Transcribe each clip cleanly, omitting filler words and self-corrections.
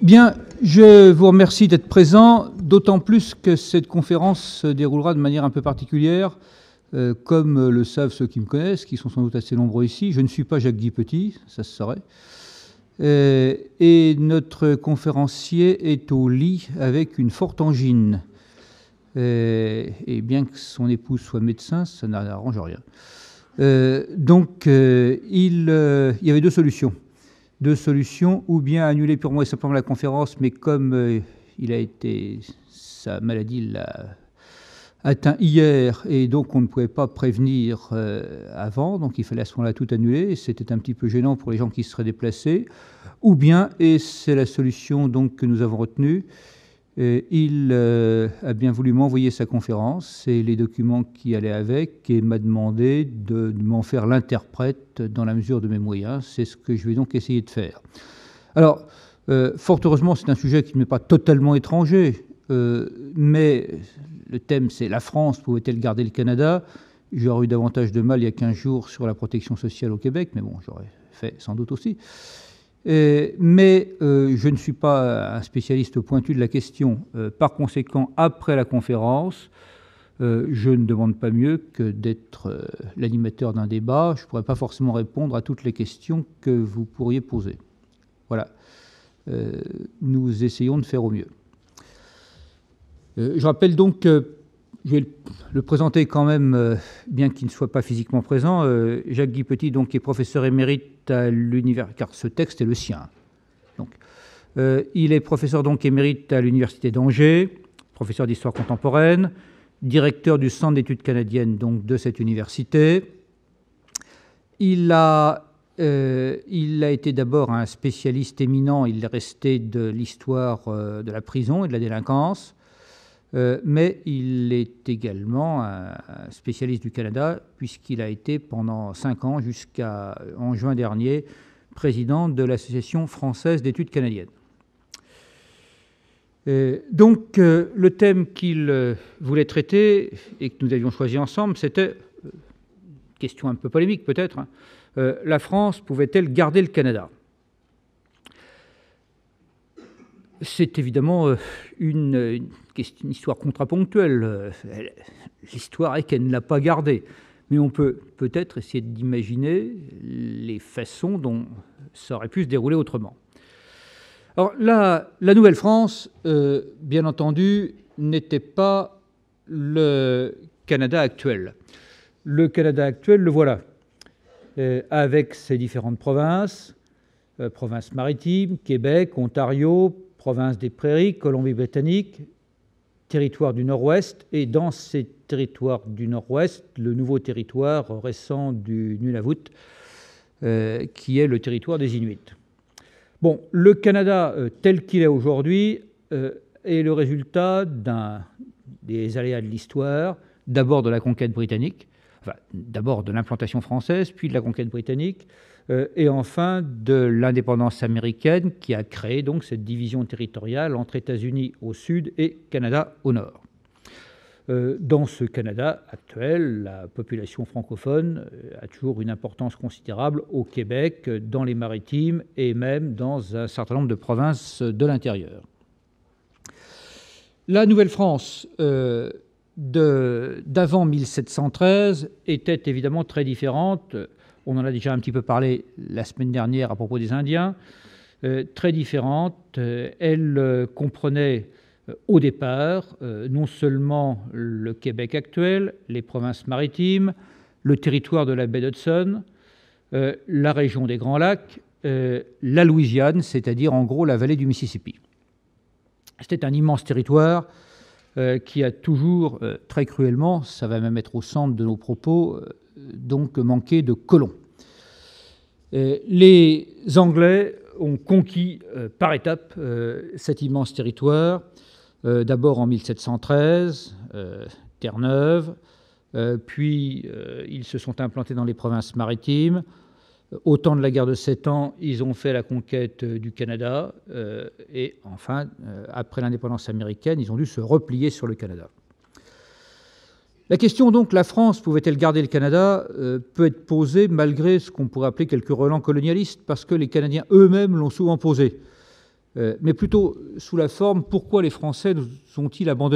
Bien, je vous remercie d'être présent, d'autant plus que cette conférence se déroulera de manière un peu particulière. Comme le savent ceux qui me connaissent, qui sont sans doute assez nombreux ici, je ne suis pas Jacques Guy Petit, ça se saurait. Et notre conférencier est au lit avec une forte angine. Et bien que son épouse soit médecin, ça n'arrange rien. Donc, il y avait deux solutions. Ou bien annuler purement et simplement la conférence, mais comme sa maladie l'a atteint hier, et donc on ne pouvait pas prévenir avant, donc il fallait à ce moment-là tout annuler, et c'était un petit peu gênant pour les gens qui se seraient déplacés, ou bien, et c'est la solution donc que nous avons retenue, il a bien voulu m'envoyer sa conférence et les documents qui allaient avec, et m'a demandé de m'en faire l'interprète dans la mesure de mes moyens. C'est ce que je vais donc essayer de faire. Alors, fort heureusement, c'est un sujet qui ne m'est pas totalement étranger, mais le thème, c'est la France pouvait-elle garder le Canada? J'aurais eu davantage de mal il y a 15 jours sur la protection sociale au Québec, mais bon, j'aurais fait sans doute aussi. Mais je ne suis pas un spécialiste pointu de la question. Par conséquent, après la conférence, je ne demande pas mieux que d'être l'animateur d'un débat. Je ne pourrais pas forcément répondre à toutes les questions que vous pourriez poser. Voilà. Nous essayons de faire au mieux. Je rappelle donc que je vais le présenter quand même, bien qu'il ne soit pas physiquement présent. Jacques Guy Petit, donc, est professeur émérite à l'université, car ce texte est le sien. Donc, il est professeur donc émérite à l'université d'Angers, professeur d'histoire contemporaine, directeur du Centre d'études canadiennes donc de cette université. Il a été d'abord un spécialiste éminent, il est resté de l'histoire de la prison et de la délinquance. Mais il est également un spécialiste du Canada, puisqu'il a été pendant 5 ans, jusqu'en juin dernier, président de l'Association française d'études canadiennes. Donc, le thème qu'il voulait traiter, et que nous avions choisi ensemble, c'était, question un peu polémique peut-être, la France pouvait-elle garder le Canada ? C'est évidemment une histoire contraponctuelle. L'histoire est qu'elle ne l'a pas gardée. Mais on peut peut-être essayer d'imaginer les façons dont ça aurait pu se dérouler autrement. Alors, la Nouvelle-France, bien entendu, n'était pas le Canada actuel. Le Canada actuel, le voilà, avec ses différentes provinces, provinces maritimes, Québec, Ontario, province des Prairies, Colombie-Britannique, territoire du Nord-Ouest, et dans ces territoires du Nord-Ouest, le nouveau territoire récent du Nunavut, qui est le territoire des Inuits. Bon, le Canada tel qu'il est aujourd'hui est le résultat des aléas de l'histoire, d'abord de la conquête britannique, enfin, d'abord de l'implantation française, puis de la conquête britannique, et enfin de l'indépendance américaine qui a créé donc cette division territoriale entre États-Unis au sud et Canada au nord. Dans ce Canada actuel, la population francophone a toujours une importance considérable au Québec, dans les Maritimes et même dans un certain nombre de provinces de l'intérieur. La Nouvelle-France d'avant 1713 était évidemment très différente. On en a déjà un petit peu parlé la semaine dernière à propos des Indiens. Très différente. Elle comprenait au départ non seulement le Québec actuel, les provinces maritimes, le territoire de la baie d'Hudson, la région des Grands Lacs, la Louisiane, c'est-à-dire en gros la vallée du Mississippi. C'était un immense territoire qui a toujours, très cruellement, ça va même être au centre de nos propos, donc manqué de colons. Les Anglais ont conquis par étapes cet immense territoire, d'abord en 1713, Terre-Neuve, puis ils se sont implantés dans les provinces maritimes. Au temps de la guerre de 7 ans, ils ont fait la conquête du Canada, et enfin, après l'indépendance américaine, ils ont dû se replier sur le Canada. La question donc, la France pouvait-elle garder le Canada, peut être posée malgré ce qu'on pourrait appeler quelques relents colonialistes, parce que les Canadiens eux-mêmes l'ont souvent posé. mais plutôt sous la forme « Pourquoi les Français nous ont-ils abandonnés ?»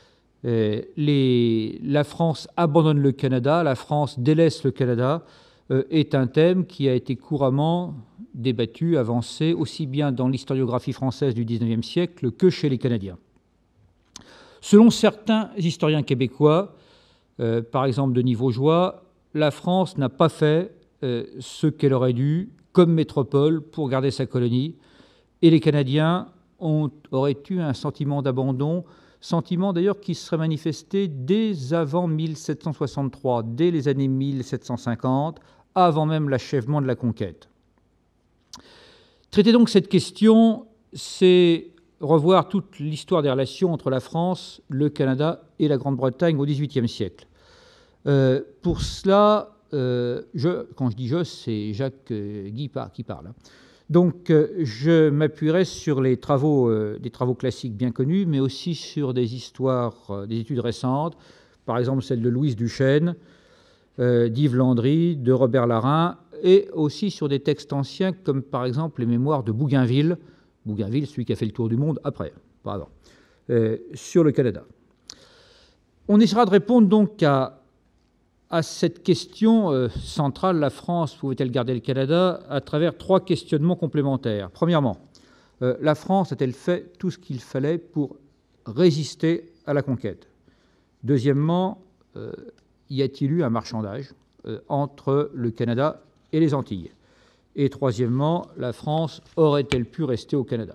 La France abandonne le Canada, la France délaisse le Canada, est un thème qui a été couramment débattu, avancé, aussi bien dans l'historiographie française du XIXe siècle que chez les Canadiens. Selon certains historiens québécois, par exemple Denis Vaugeois, la France n'a pas fait ce qu'elle aurait dû comme métropole pour garder sa colonie, et les Canadiens auraient eu un sentiment d'abandon, sentiment d'ailleurs qui serait manifesté dès avant 1763, dès les années 1750, avant même l'achèvement de la conquête. Traiter donc cette question, c'est revoir toute l'histoire des relations entre la France, le Canada et la Grande-Bretagne au XVIIIe siècle. Pour cela, quand je dis « je », c'est Jacques Guy qui parle. Donc, je m'appuierai sur des travaux classiques bien connus, mais aussi sur des études récentes, par exemple celle de Louise Duchesne, d'Yves Landry, de Robert Larin, et aussi sur des textes anciens, comme par exemple les mémoires de Bougainville, celui qui a fait le tour du monde après, pas avant, sur le Canada. On essaiera de répondre donc à cette question centrale, la France pouvait-elle garder le Canada, à travers 3 questionnements complémentaires. Premièrement, la France a-t-elle fait tout ce qu'il fallait pour résister à la conquête? Deuxièmement, y a-t-il eu un marchandage entre le Canada et les Antilles? Et troisièmement, la France aurait-elle pu rester au Canada?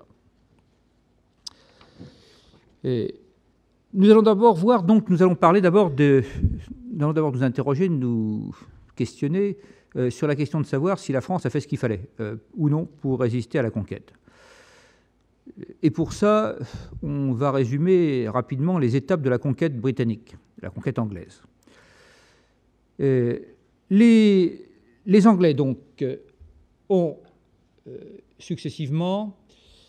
Nous allons d'abord nous interroger, nous questionner sur la question de savoir si la France a fait ce qu'il fallait ou non pour résister à la conquête. Et pour ça, on va résumer rapidement les étapes de la conquête britannique, la conquête anglaise. Les Anglais, donc, ont successivement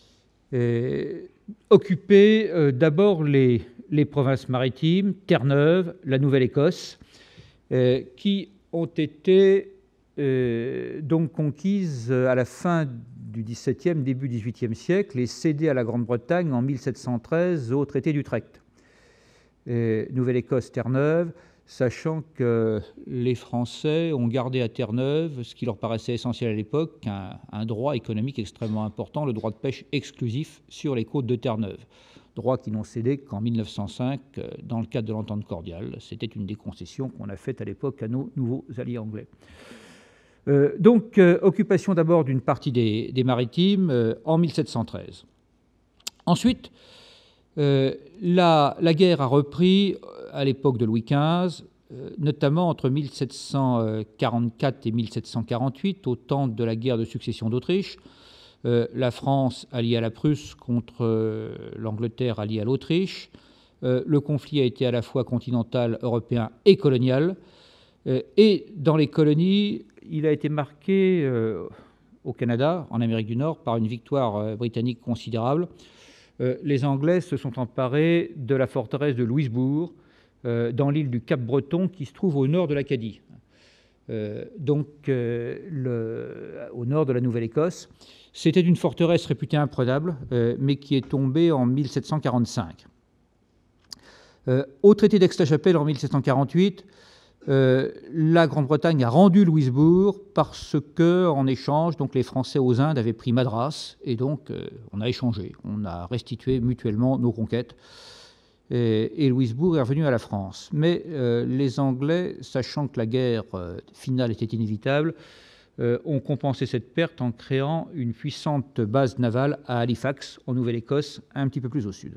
occupé d'abord les provinces maritimes, Terre-Neuve, la Nouvelle-Écosse, qui ont été donc conquises à la fin du XVIIe, début XVIIIe siècle et cédées à la Grande-Bretagne en 1713 au traité d'Utrecht. Nouvelle-Écosse, Terre-Neuve, sachant que les Français ont gardé à Terre-Neuve ce qui leur paraissait essentiel à l'époque, un droit économique extrêmement important, le droit de pêche exclusif sur les côtes de Terre-Neuve. Droit qu'ils n'ont cédé qu'en 1905 dans le cadre de l'entente cordiale. C'était une des concessions qu'on a faites à l'époque à nos nouveaux alliés anglais. Donc, occupation d'abord d'une partie des maritimes en 1713. Ensuite, la guerre a repris à l'époque de Louis XV, notamment entre 1744 et 1748, au temps de la guerre de succession d'Autriche. La France alliée à la Prusse contre l'Angleterre alliée à l'Autriche. Le conflit a été à la fois continental, européen et colonial. Et dans les colonies, il a été marqué au Canada, en Amérique du Nord, par une victoire britannique considérable. Les Anglais se sont emparés de la forteresse de Louisbourg, dans l'île du Cap-Breton, qui se trouve au nord de l'Acadie, donc au nord de la Nouvelle-Écosse. C'était une forteresse réputée imprenable, mais qui est tombée en 1745. Au traité d'Aix-la-Chapelle en 1748, la Grande-Bretagne a rendu Louisbourg parce que, en échange, donc les Français aux Indes avaient pris Madras, et donc on a échangé, on a restitué mutuellement nos conquêtes, et Louisbourg est revenu à la France. Mais les Anglais, sachant que la guerre finale était inévitable, ont compensé cette perte en créant une puissante base navale à Halifax, en Nouvelle-Écosse, un petit peu plus au sud.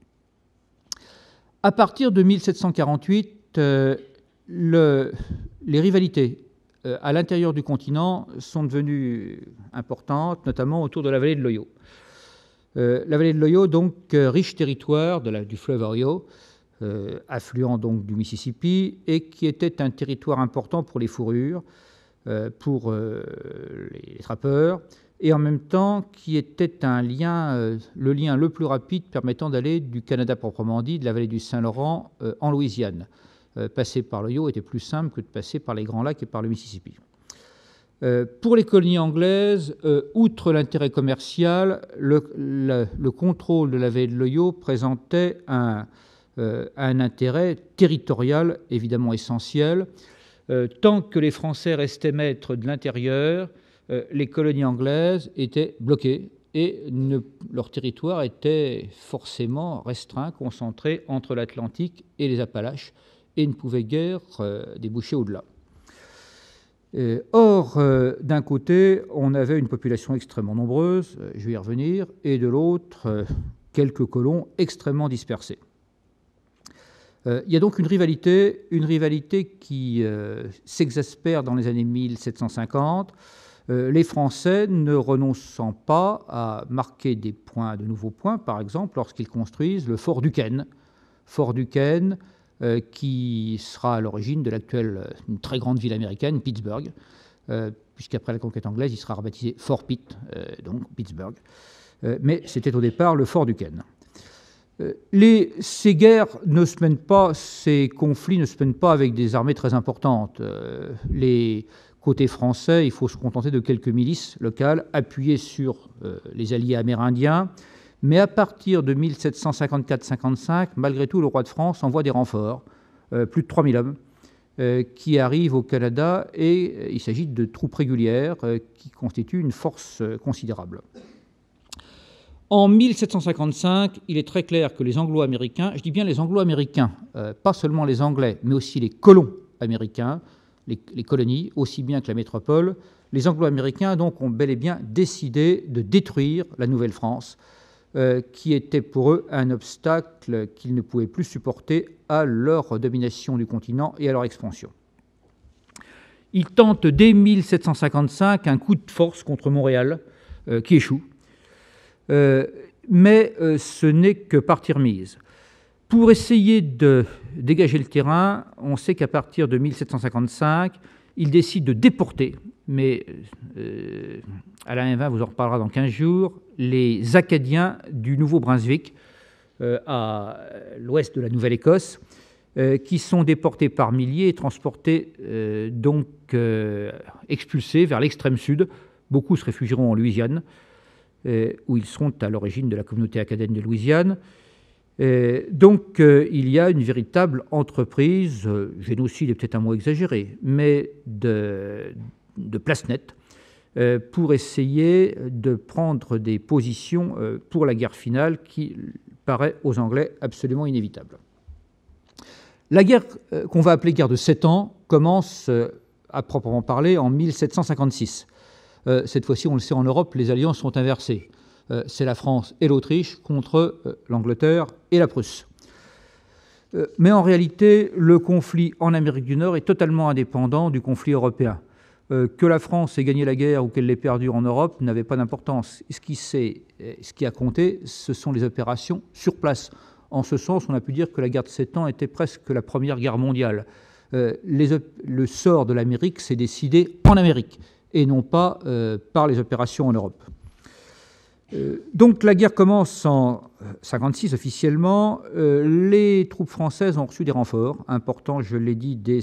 À partir de 1748, les rivalités à l'intérieur du continent sont devenues importantes, notamment autour de la vallée de l'Ohio. La vallée de l'Ohio, donc riche territoire du fleuve Ohio, affluent donc du Mississippi, et qui était un territoire important pour les fourrures, pour les trappeurs, et en même temps qui était le lien le plus rapide permettant d'aller du Canada proprement dit, de la vallée du Saint-Laurent en Louisiane. Passer par l'Ohio était plus simple que de passer par les Grands Lacs et par le Mississippi. Pour les colonies anglaises, outre l'intérêt commercial, le contrôle de la baie de l'Ohio présentait un intérêt territorial évidemment essentiel. Tant que les Français restaient maîtres de l'intérieur, les colonies anglaises étaient bloquées et leur territoire était forcément restreint, concentré entre l'Atlantique et les Appalaches, et ne pouvait guère déboucher au-delà. Or, d'un côté, on avait une population extrêmement nombreuse, je vais y revenir, et de l'autre, quelques colons extrêmement dispersés. Il y a donc une rivalité qui s'exaspère dans les années 1750, les Français ne renonçant pas à marquer de nouveaux points, par exemple, lorsqu'ils construisent le fort Duquesne. Fort Duquesne, qui sera à l'origine de l'actuelle, une très grande ville américaine, Pittsburgh, puisqu'après la conquête anglaise, il sera rebaptisé Fort Pitt, donc Pittsburgh. Mais c'était au départ le fort Duquesne. Ces guerres ne se mènent pas, ces conflits ne se mènent pas avec des armées très importantes. Les côtés français, il faut se contenter de quelques milices locales appuyées sur les alliés amérindiens. Mais à partir de 1754-55, malgré tout, le roi de France envoie des renforts, plus de 3000 hommes, qui arrivent au Canada, et il s'agit de troupes régulières qui constituent une force considérable. En 1755, il est très clair que les Anglo-Américains, je dis bien les Anglo-Américains, pas seulement les Anglais, mais aussi les colons américains, les colonies, aussi bien que la métropole, les Anglo-Américains donc ont bel et bien décidé de détruire la Nouvelle-France, qui était pour eux un obstacle qu'ils ne pouvaient plus supporter à leur domination du continent et à leur expansion. Ils tentent dès 1755 un coup de force contre Montréal, qui échoue. Mais ce n'est que partie remise. Pour essayer de dégager le terrain, on sait qu'à partir de 1755, ils décident de déporter, mais Alain Evin vous en reparlera dans 15 jours, les Acadiens du Nouveau-Brunswick, à l'ouest de la Nouvelle-Écosse, qui sont déportés par milliers et transportés, expulsés vers l'extrême sud. Beaucoup se réfugieront en Louisiane, où ils seront à l'origine de la communauté acadienne de Louisiane. Il y a une véritable entreprise, génocide est peut-être un mot exagéré, mais de place nette, pour essayer de prendre des positions pour la guerre finale qui paraît aux Anglais absolument inévitable. La guerre qu'on va appeler guerre de 7 ans commence, à proprement parler, en 1756. Cette fois-ci, on le sait, en Europe, les alliances sont inversées. C'est la France et l'Autriche contre l'Angleterre et la Prusse. Mais en réalité, le conflit en Amérique du Nord est totalement indépendant du conflit européen. Que la France ait gagné la guerre ou qu'elle l'ait perdue en Europe n'avait pas d'importance. Ce qui a compté, ce sont les opérations sur place. En ce sens, on a pu dire que la guerre de 7 ans était presque la Première Guerre mondiale. Le sort de l'Amérique s'est décidé en Amérique et non pas par les opérations en Europe. Donc la guerre commence en 1956 officiellement. Les troupes françaises ont reçu des renforts importants, je l'ai dit, dès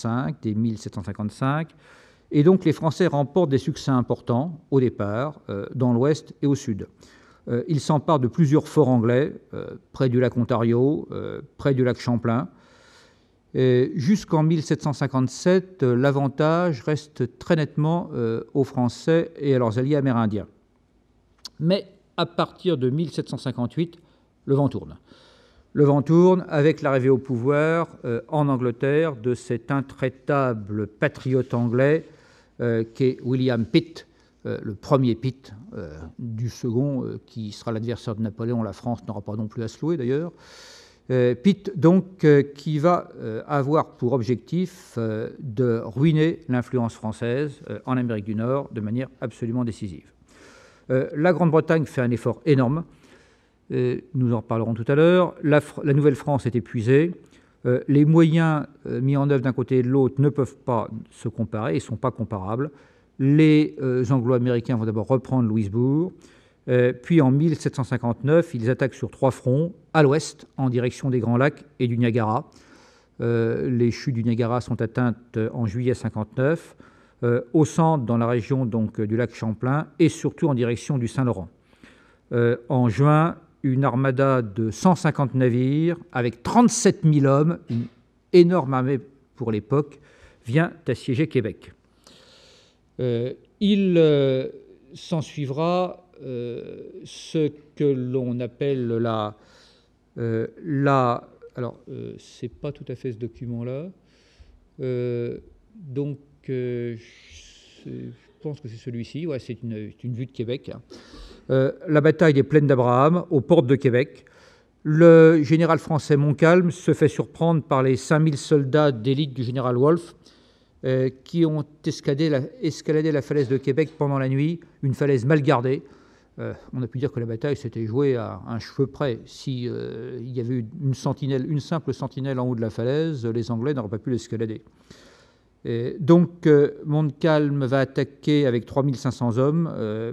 1755. Et donc les Français remportent des succès importants au départ, dans l'ouest et au sud. Ils s'emparent de plusieurs forts anglais, près du lac Ontario, près du lac Champlain. Jusqu'en 1757, l'avantage reste très nettement aux Français et à leurs alliés amérindiens. Mais à partir de 1758, le vent tourne. Le vent tourne avec l'arrivée au pouvoir en Angleterre de cet intraitable patriote anglais qu'est William Pitt, le premier Pitt, du second qui sera l'adversaire de Napoléon. La France n'aura pas non plus à se louer d'ailleurs. Pitt, donc, qui va avoir pour objectif de ruiner l'influence française en Amérique du Nord de manière absolument décisive. La Grande-Bretagne fait un effort énorme. Nous en reparlerons tout à l'heure. La Nouvelle-France est épuisée. Les moyens mis en œuvre d'un côté et de l'autre ne peuvent pas se comparer, ils ne sont pas comparables. Les Anglo-Américains vont d'abord reprendre Louisbourg. Puis en 1759, ils attaquent sur 3 fronts, à l'ouest, en direction des Grands Lacs et du Niagara. Les chutes du Niagara sont atteintes en juillet 59. au centre, dans la région donc, du lac Champlain, et surtout en direction du Saint-Laurent. En juin, une armada de 150 navires, avec 37 000 hommes, une énorme armée pour l'époque, vient assiéger Québec. Il s'ensuivra ce que l'on appelle alors, c'est pas tout à fait ce document-là. Donc, je pense que c'est celui-ci. Ouais, c'est une vue de Québec. La bataille des Plaines d'Abraham, aux portes de Québec. Le général français Montcalm se fait surprendre par les 5000 soldats d'élite du général Wolfe qui ont escaladé la falaise de Québec pendant la nuit, une falaise mal gardée. On a pu dire que la bataille s'était jouée à un cheveu près. Si il y avait eu une simple sentinelle en haut de la falaise, les Anglais n'auraient pas pu l'escalader. Donc, Montcalm va attaquer avec 3500 hommes,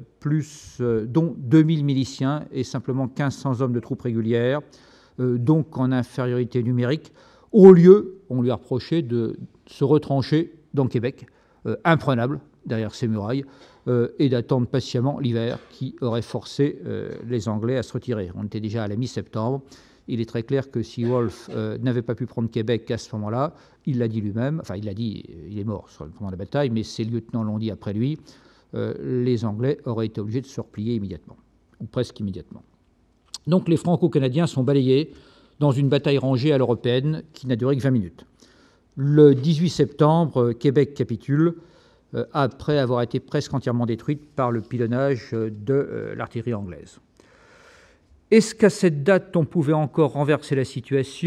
dont 2000 miliciens et simplement 1500 hommes de troupes régulières, donc en infériorité numérique. Au lieu, on lui a reproché de se retrancher dans Québec, imprenable derrière ses murailles, et d'attendre patiemment l'hiver qui aurait forcé les Anglais à se retirer. On était déjà à la mi-septembre. Il est très clair que si Wolfe n'avait pas pu prendre Québec à ce moment-là, il l'a dit lui-même, enfin il l'a dit, il est mort pendant la bataille, mais ses lieutenants l'ont dit après lui, les Anglais auraient été obligés de se replier immédiatement, ou presque immédiatement. Donc les Franco-Canadiens sont balayés dans une bataille rangée à l'européenne qui n'a duré que 20 minutes. Le 18 septembre, Québec capitule, après avoir été presque entièrement détruite par le pilonnage de l'artillerie anglaise. Est-ce qu'à cette date, on pouvait encore renverser la situation ?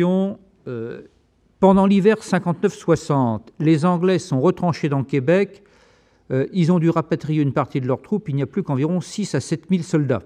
Pendant l'hiver 59-60, les Anglais sont retranchés dans Québec. Ils ont dû rapatrier une partie de leurs troupes. Il n'y a plus qu'environ 6 à 7 000 soldats.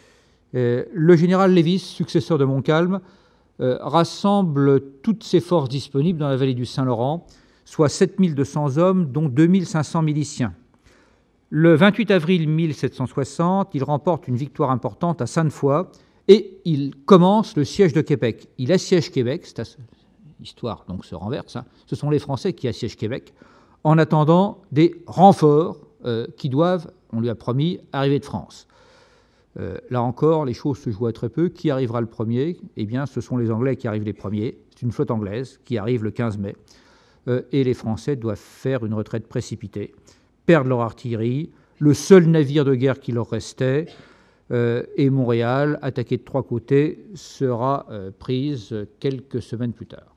Le général Lévis, successeur de Montcalm, rassemble toutes ses forces disponibles dans la vallée du Saint-Laurent, soit 7 200 hommes, dont 2 500 miliciens. Le 28 avril 1760, il remporte une victoire importante à Sainte-Foy et il commence le siège de Québec. Il assiège Québec, l'histoire donc se renverse, ce sont les Français qui assiègent Québec, en attendant des renforts qui doivent, on lui a promis, arriver de France. Là encore, les choses se jouent à très peu. Qui arrivera le premier ? Eh bien, ce sont les Anglais qui arrivent les premiers. C'est une flotte anglaise qui arrive le 15 mai. Et les Français doivent faire une retraite précipitée, perdre leur artillerie, le seul navire de guerre qui leur restait, et Montréal, attaqué de 3 côtés, sera prise quelques semaines plus tard.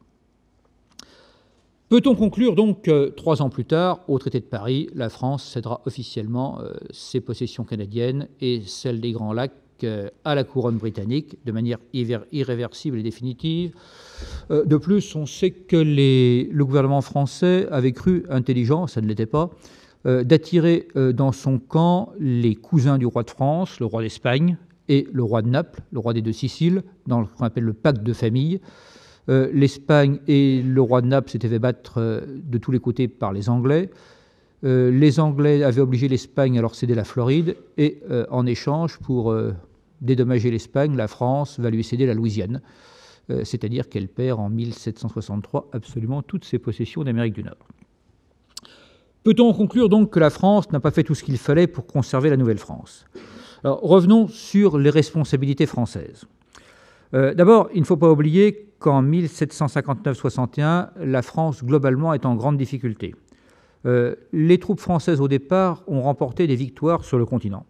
Peut-on conclure donc que 3 ans plus tard, au traité de Paris, la France cédera officiellement ses possessions canadiennes et celles des Grands Lacs à la couronne britannique de manière irréversible et définitive. De plus, on sait que le gouvernement français avait cru intelligent, ça ne l'était pas, d'attirer dans son camp les cousins du roi de France, le roi d'Espagne et le roi de Naples, le roi des 2 Siciles, dans ce qu'on appelle le pacte de famille. L'Espagne et le roi de Naples s'étaient fait battre de tous les côtés par les Anglais. Les Anglais avaient obligé l'Espagne à leur céder la Floride et en échange, pour dédommager l'Espagne, la France va lui céder la Louisiane, c'est-à-dire qu'elle perd en 1763 absolument toutes ses possessions d'Amérique du Nord. Peut-on conclure donc que la France n'a pas fait tout ce qu'il fallait pour conserver la Nouvelle-France ? Alors revenons sur les responsabilités françaises. D'abord, il ne faut pas oublier qu'en 1759-61, la France globalement est en grande difficulté. Les troupes françaises au départ ont remporté des victoires sur le continent.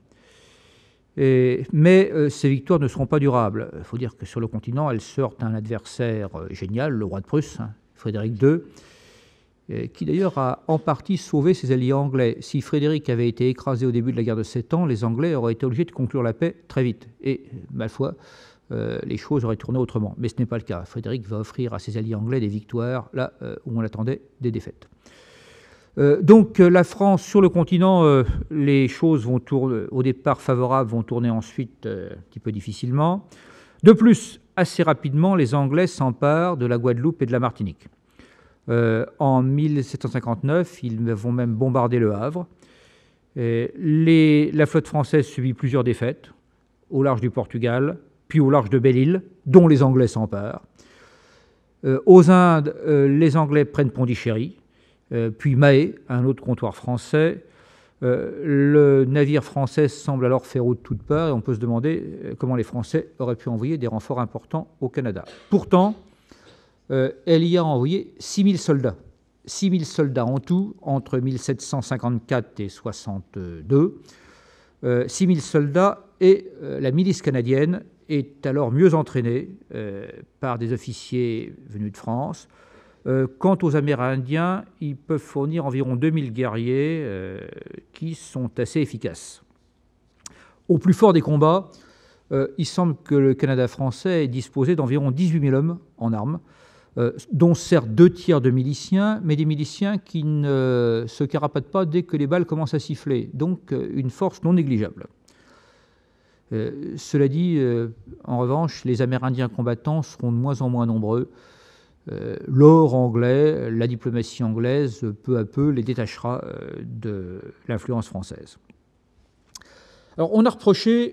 Mais ces victoires ne seront pas durables. Il faut dire que sur le continent, elles sortent un adversaire génial, le roi de Prusse, Frédéric II, qui d'ailleurs a en partie sauvé ses alliés anglais. Si Frédéric avait été écrasé au début de la guerre de 7 ans, les Anglais auraient été obligés de conclure la paix très vite. Et, ma foi, les choses auraient tourné autrement. Mais ce n'est pas le cas. Frédéric va offrir à ses alliés anglais des victoires là où on attendait des défaites. Donc la France, sur le continent, les choses vont tourner, au départ favorables, vont tourner ensuite un petit peu difficilement. De plus, assez rapidement, les Anglais s'emparent de la Guadeloupe et de la Martinique. En 1759, ils vont même bombarder Le Havre. La flotte française subit plusieurs défaites au large du Portugal, puis au large de Belle-Île, dont les Anglais s'emparent. Aux Indes, les Anglais prennent Pondichéry. puis Mahé, un autre comptoir français. Le navire français semble alors faire eau de toutes parts et on peut se demander comment les Français auraient pu envoyer des renforts importants au Canada. Pourtant, elle y a envoyé 6000 soldats. 6000 soldats en tout entre 1754 et 62. 6000 soldats et la milice canadienne est alors mieux entraînée par des officiers venus de France. Quant aux Amérindiens, ils peuvent fournir environ 2000 guerriers qui sont assez efficaces. Au plus fort des combats, il semble que le Canada français ait disposé d'environ 18 000 hommes en armes, dont certes 2 tiers de miliciens, mais des miliciens qui ne se carapatent pas dès que les balles commencent à siffler, donc une force non négligeable. Cela dit, en revanche, les Amérindiens combattants seront de moins en moins nombreux. L'or anglais, la diplomatie anglaise, peu à peu, les détachera de l'influence française. Alors, on a reproché,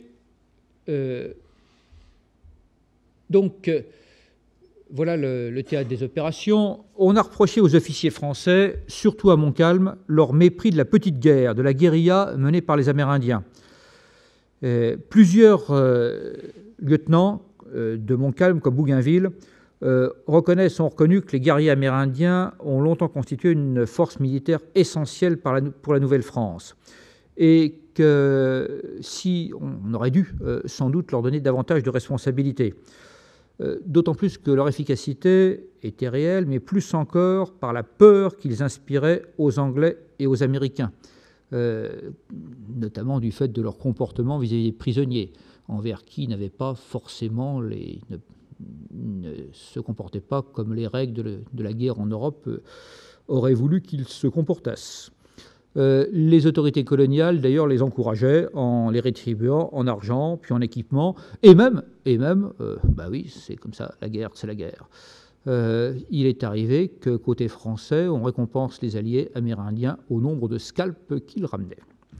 voilà le théâtre des opérations, on a reproché aux officiers français, surtout à Montcalm, leur mépris de la petite guerre, de la guérilla menée par les Amérindiens. Plusieurs lieutenants de Montcalm, comme Bougainville, ont reconnu que les guerriers amérindiens ont longtemps constitué une force militaire essentielle pour la Nouvelle-France et que si on aurait dû sans doute leur donner davantage de responsabilités, d'autant plus que leur efficacité était réelle, mais plus encore par la peur qu'ils inspiraient aux Anglais et aux Américains, notamment du fait de leur comportement vis-à-vis des prisonniers, envers qui n'avaient pas forcément ne se comportaient pas comme les règles de la guerre en Europe auraient voulu qu'ils se comportassent. Les autorités coloniales, d'ailleurs, les encourageaient en les rétribuant en argent, puis en équipement, et même, bah oui, c'est comme ça, la guerre, c'est la guerre. Il est arrivé que, côté français, on récompense les alliés amérindiens au nombre de scalps qu'ils ramenaient.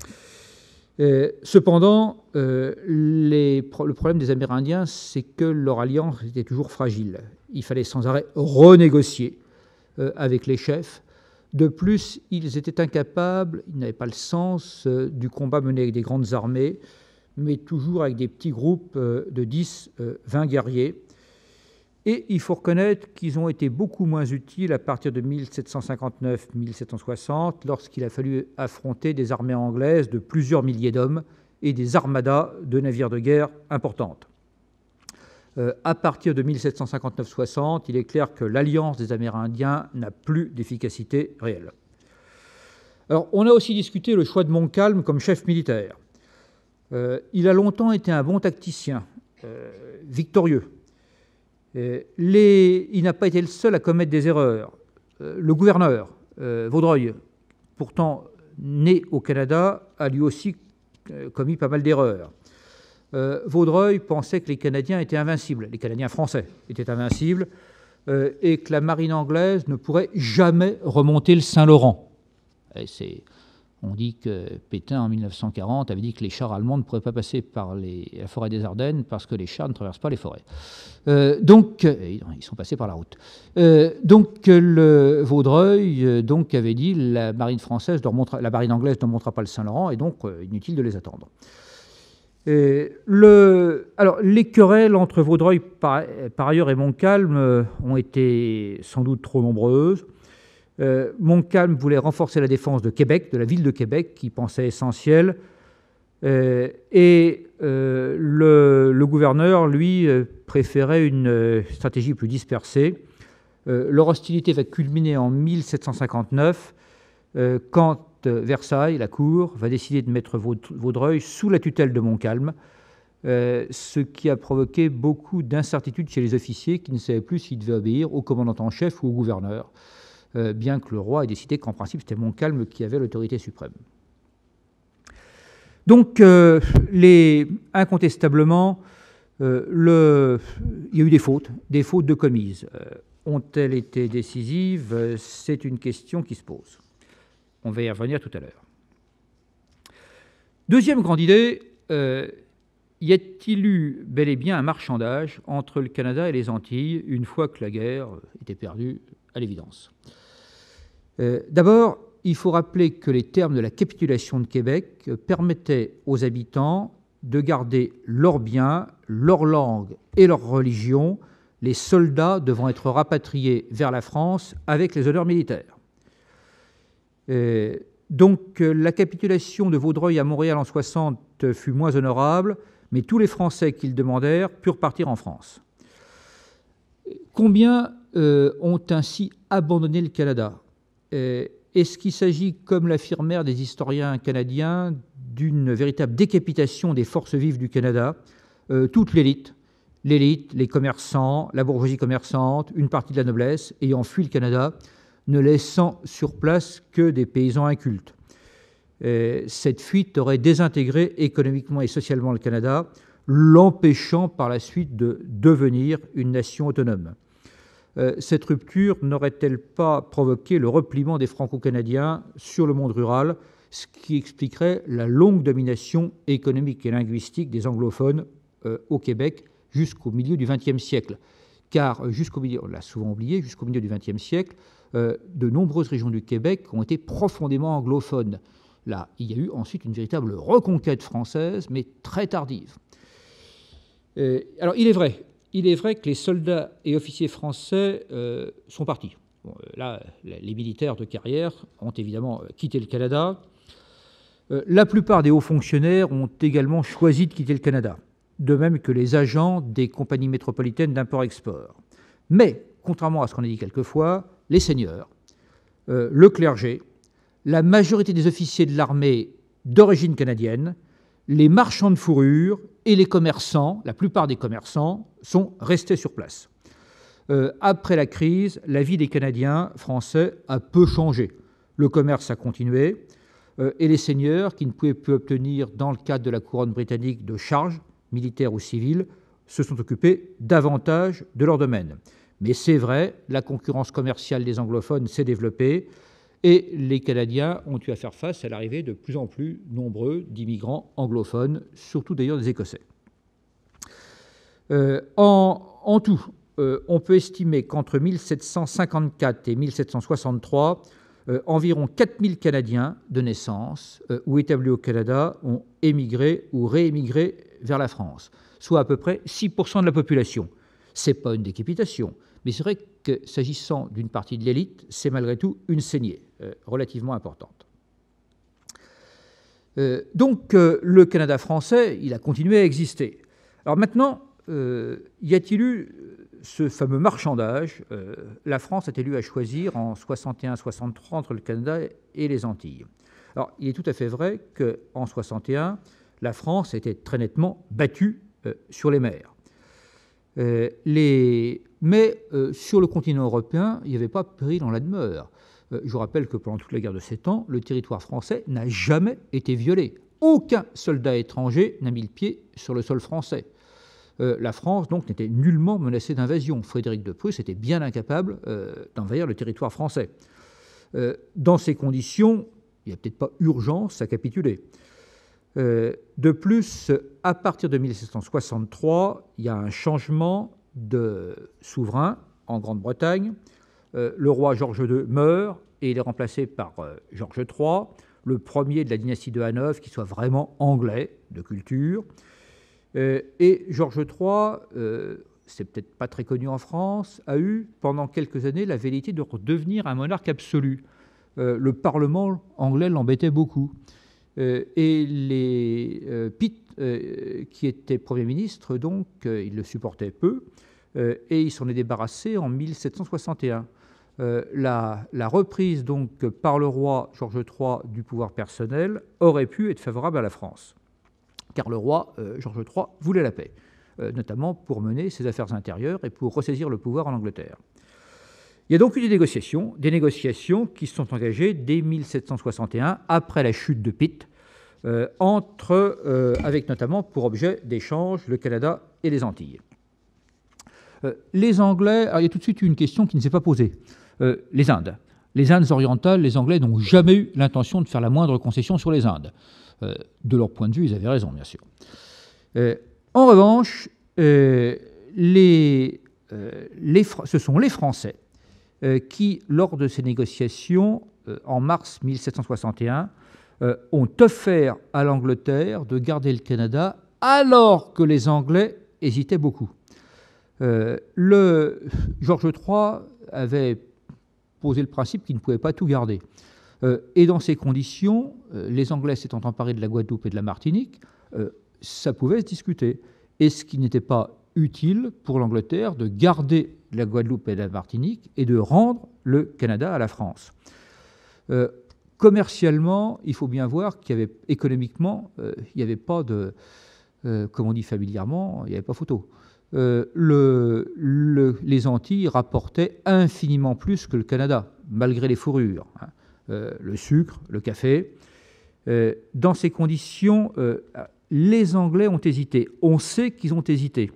Cependant, le problème des Amérindiens, c'est que leur alliance était toujours fragile. Il fallait sans arrêt renégocier avec les chefs. De plus, ils étaient incapables, ils n'avaient pas le sens du combat mené avec des grandes armées, mais toujours avec des petits groupes de 10, 20 guerriers. Et il faut reconnaître qu'ils ont été beaucoup moins utiles à partir de 1759-1760, lorsqu'il a fallu affronter des armées anglaises de plusieurs milliers d'hommes et des armadas de navires de guerre importantes. À partir de 1759-60, il est clair que l'alliance des Amérindiens n'a plus d'efficacité réelle. Alors, on a aussi discuté le choix de Montcalm comme chef militaire. Il a longtemps été un bon tacticien, victorieux. Il n'a pas été le seul à commettre des erreurs. Le gouverneur, Vaudreuil, pourtant né au Canada, a lui aussi commis pas mal d'erreurs. Vaudreuil pensait que les Canadiens étaient invincibles, les Canadiens français étaient invincibles, et que la marine anglaise ne pourrait jamais remonter le Saint-Laurent. On dit que Pétain, en 1940, avait dit que les chars allemands ne pourraient pas passer par la forêt des Ardennes parce que les chars ne traversent pas les forêts. Ils sont passés par la route. Vaudreuil avait dit la marine anglaise ne remontera pas le Saint-Laurent et donc inutile de les attendre. Alors, les querelles entre Vaudreuil par ailleurs et Montcalm ont été sans doute trop nombreuses. Montcalm voulait renforcer la défense de Québec, de la ville de Québec, qu'il pensait essentielle. Le gouverneur, lui, préférait une stratégie plus dispersée. Leur hostilité va culminer en 1759, quand Versailles, la cour, va décider de mettre Vaudreuil sous la tutelle de Montcalm, ce qui a provoqué beaucoup d'incertitudes chez les officiers qui ne savaient plus s'ils devaient obéir au commandant en chef ou au gouverneur, bien que le roi ait décidé qu'en principe c'était Montcalm qui avait l'autorité suprême. Donc, incontestablement, il y a eu des fautes de commises. Ont-elles été décisives? C'est une question qui se pose. On va y revenir tout à l'heure. Deuxième grande idée, y a-t-il eu bel et bien un marchandage entre le Canada et les Antilles une fois que la guerre était perdue, à l'évidence? D'abord, il faut rappeler que les termes de la capitulation de Québec permettaient aux habitants de garder leurs biens, leur langue et leur religion, les soldats devant être rapatriés vers la France avec les honneurs militaires. Donc la capitulation de Vaudreuil à Montréal en 60 fut moins honorable, mais tous les Français qui le demandèrent purent partir en France. Combien ont ainsi abandonné le Canada? Est-ce qu'il s'agit, comme l'affirmèrent des historiens canadiens, d'une véritable décapitation des forces vives du Canada? Toute l'élite, les commerçants, la bourgeoisie commerçante, une partie de la noblesse ayant fui le Canada, ne laissant sur place que des paysans incultes. Cette fuite aurait désintégré économiquement et socialement le Canada, l'empêchant par la suite de devenir une nation autonome. Cette rupture n'aurait-elle pas provoqué le repliement des Franco-Canadiens sur le monde rural, ce qui expliquerait la longue domination économique et linguistique des anglophones au Québec jusqu'au milieu du XXe siècle? Car jusqu'au milieu, on l'a souvent oublié, jusqu'au milieu du XXe siècle, de nombreuses régions du Québec ont été profondément anglophones. Là, il y a eu ensuite une véritable reconquête française, mais très tardive. Alors, il est vrai que les soldats et officiers français sont partis. Bon, là, les militaires de carrière ont évidemment quitté le Canada. La plupart des hauts fonctionnaires ont également choisi de quitter le Canada, de même que les agents des compagnies métropolitaines d'import-export. Mais, contrairement à ce qu'on a dit quelquefois, les seigneurs, le clergé, la majorité des officiers de l'armée d'origine canadienne, les marchands de fourrure et les commerçants, la plupart des commerçants, sont restés sur place. Après la crise, la vie des Canadiens français a peu changé. Le commerce a continué et les seigneurs, qui ne pouvaient plus obtenir dans le cadre de la couronne britannique de charges, militaires ou civiles, se sont occupés davantage de leur domaine. Mais c'est vrai, la concurrence commerciale des anglophones s'est développée et les Canadiens ont eu à faire face à l'arrivée de plus en plus nombreux d'immigrants anglophones, surtout d'ailleurs des Écossais. En tout, on peut estimer qu'entre 1754 et 1763, environ 4000 Canadiens de naissance ou établis au Canada ont émigré ou réémigré vers la France, soit à peu près 6% de la population. Ce n'est pas une décapitation, mais c'est vrai que s'agissant d'une partie de l'élite, c'est malgré tout une saignée relativement importante. Donc le Canada français, il a continué à exister. Alors maintenant, y a-t-il eu ce fameux marchandage? La France a-t-elle eu à choisir en 61-63 entre le Canada et les Antilles? Alors il est tout à fait vrai qu'en 61, la France a été très nettement battue sur les mers. Mais sur le continent européen, il n'y avait pas péril en la demeure. Je vous rappelle que pendant toute la guerre de 7 ans, le territoire français n'a jamais été violé. Aucun soldat étranger n'a mis le pied sur le sol français. La France, donc, n'était nullement menacée d'invasion. Frédéric de Prusse était bien incapable d'envahir le territoire français. Dans ces conditions, il n'y a peut-être pas urgence à capituler. De plus, à partir de 1763, il y a un changement de souverain en Grande-Bretagne. Le roi George II meurt et il est remplacé par George III, le premier de la dynastie de Hanovre qui soit vraiment anglais de culture. Et George III, c'est peut-être pas très connu en France, a eu pendant quelques années la velléité de redevenir un monarque absolu. Le Parlement anglais l'embêtait beaucoup. Et Pitt, qui était Premier ministre, donc, il le supportait peu, et il s'en est débarrassé en 1761. La reprise donc par le roi George III du pouvoir personnel aurait pu être favorable à la France, car le roi George III voulait la paix, notamment pour mener ses affaires intérieures et pour ressaisir le pouvoir en Angleterre. Il y a donc eu des négociations qui se sont engagées dès 1761, après la chute de Pitt, avec notamment pour objet d'échange le Canada et les Antilles. Les Anglais, alors il y a tout de suite une question qui ne s'est pas posée. Les Indes. Les Indes orientales, les Anglais n'ont jamais eu l'intention de faire la moindre concession sur les Indes. De leur point de vue, ils avaient raison, bien sûr. En revanche, ce sont les Français qui, lors de ces négociations, en mars 1761, ont offert à l'Angleterre de garder le Canada alors que les Anglais hésitaient beaucoup. Georges III avait posé le principe qu'il ne pouvait pas tout garder. Et dans ces conditions, les Anglais s'étant emparés de la Guadeloupe et de la Martinique, ça pouvait se discuter. Est-ce qu'il n'était pas utile pour l'Angleterre de garder la Guadeloupe et la Martinique et de rendre le Canada à la France? Commercialement, il faut bien voir qu'il y avait, économiquement, il n'y avait pas de, comme on dit familièrement, il n'y avait pas photo. Les Antilles rapportaient infiniment plus que le Canada, malgré les fourrures, hein. Le sucre, le café. Dans ces conditions, les Anglais ont hésité. On sait qu'ils ont hésité.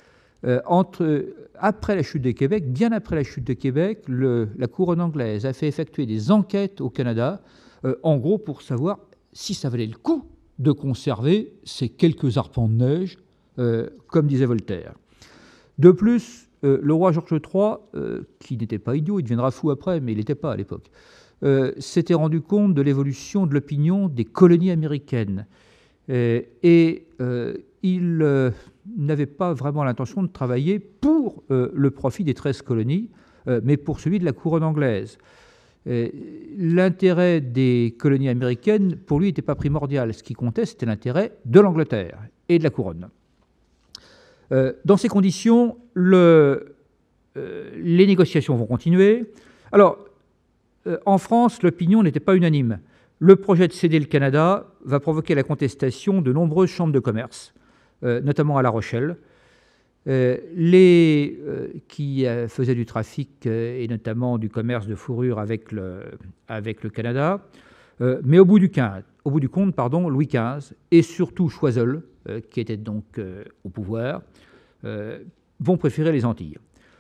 Après la chute de Québec, bien après la chute de Québec, la couronne anglaise a fait effectuer des enquêtes au Canada, en gros pour savoir si ça valait le coup de conserver ces quelques arpents de neige, comme disait Voltaire. De plus, le roi Georges III, qui n'était pas idiot, il deviendra fou après, mais il n'était pas à l'époque, s'était rendu compte de l'évolution de l'opinion des colonies américaines. Et il n'avait pas vraiment l'intention de travailler pour le profit des 13 colonies, mais pour celui de la couronne anglaise. L'intérêt des colonies américaines, pour lui, n'était pas primordial. Ce qui comptait, c'était l'intérêt de l'Angleterre et de la couronne. Dans ces conditions, les négociations vont continuer. Alors, en France, l'opinion n'était pas unanime. Le projet de céder le Canada va provoquer la contestation de nombreuses chambres de commerce, notamment à La Rochelle, qui faisaient du trafic et notamment du commerce de fourrure avec le Canada. Mais au bout du compte, Louis XV et surtout Choiseul, qui était donc au pouvoir, vont préférer les Antilles.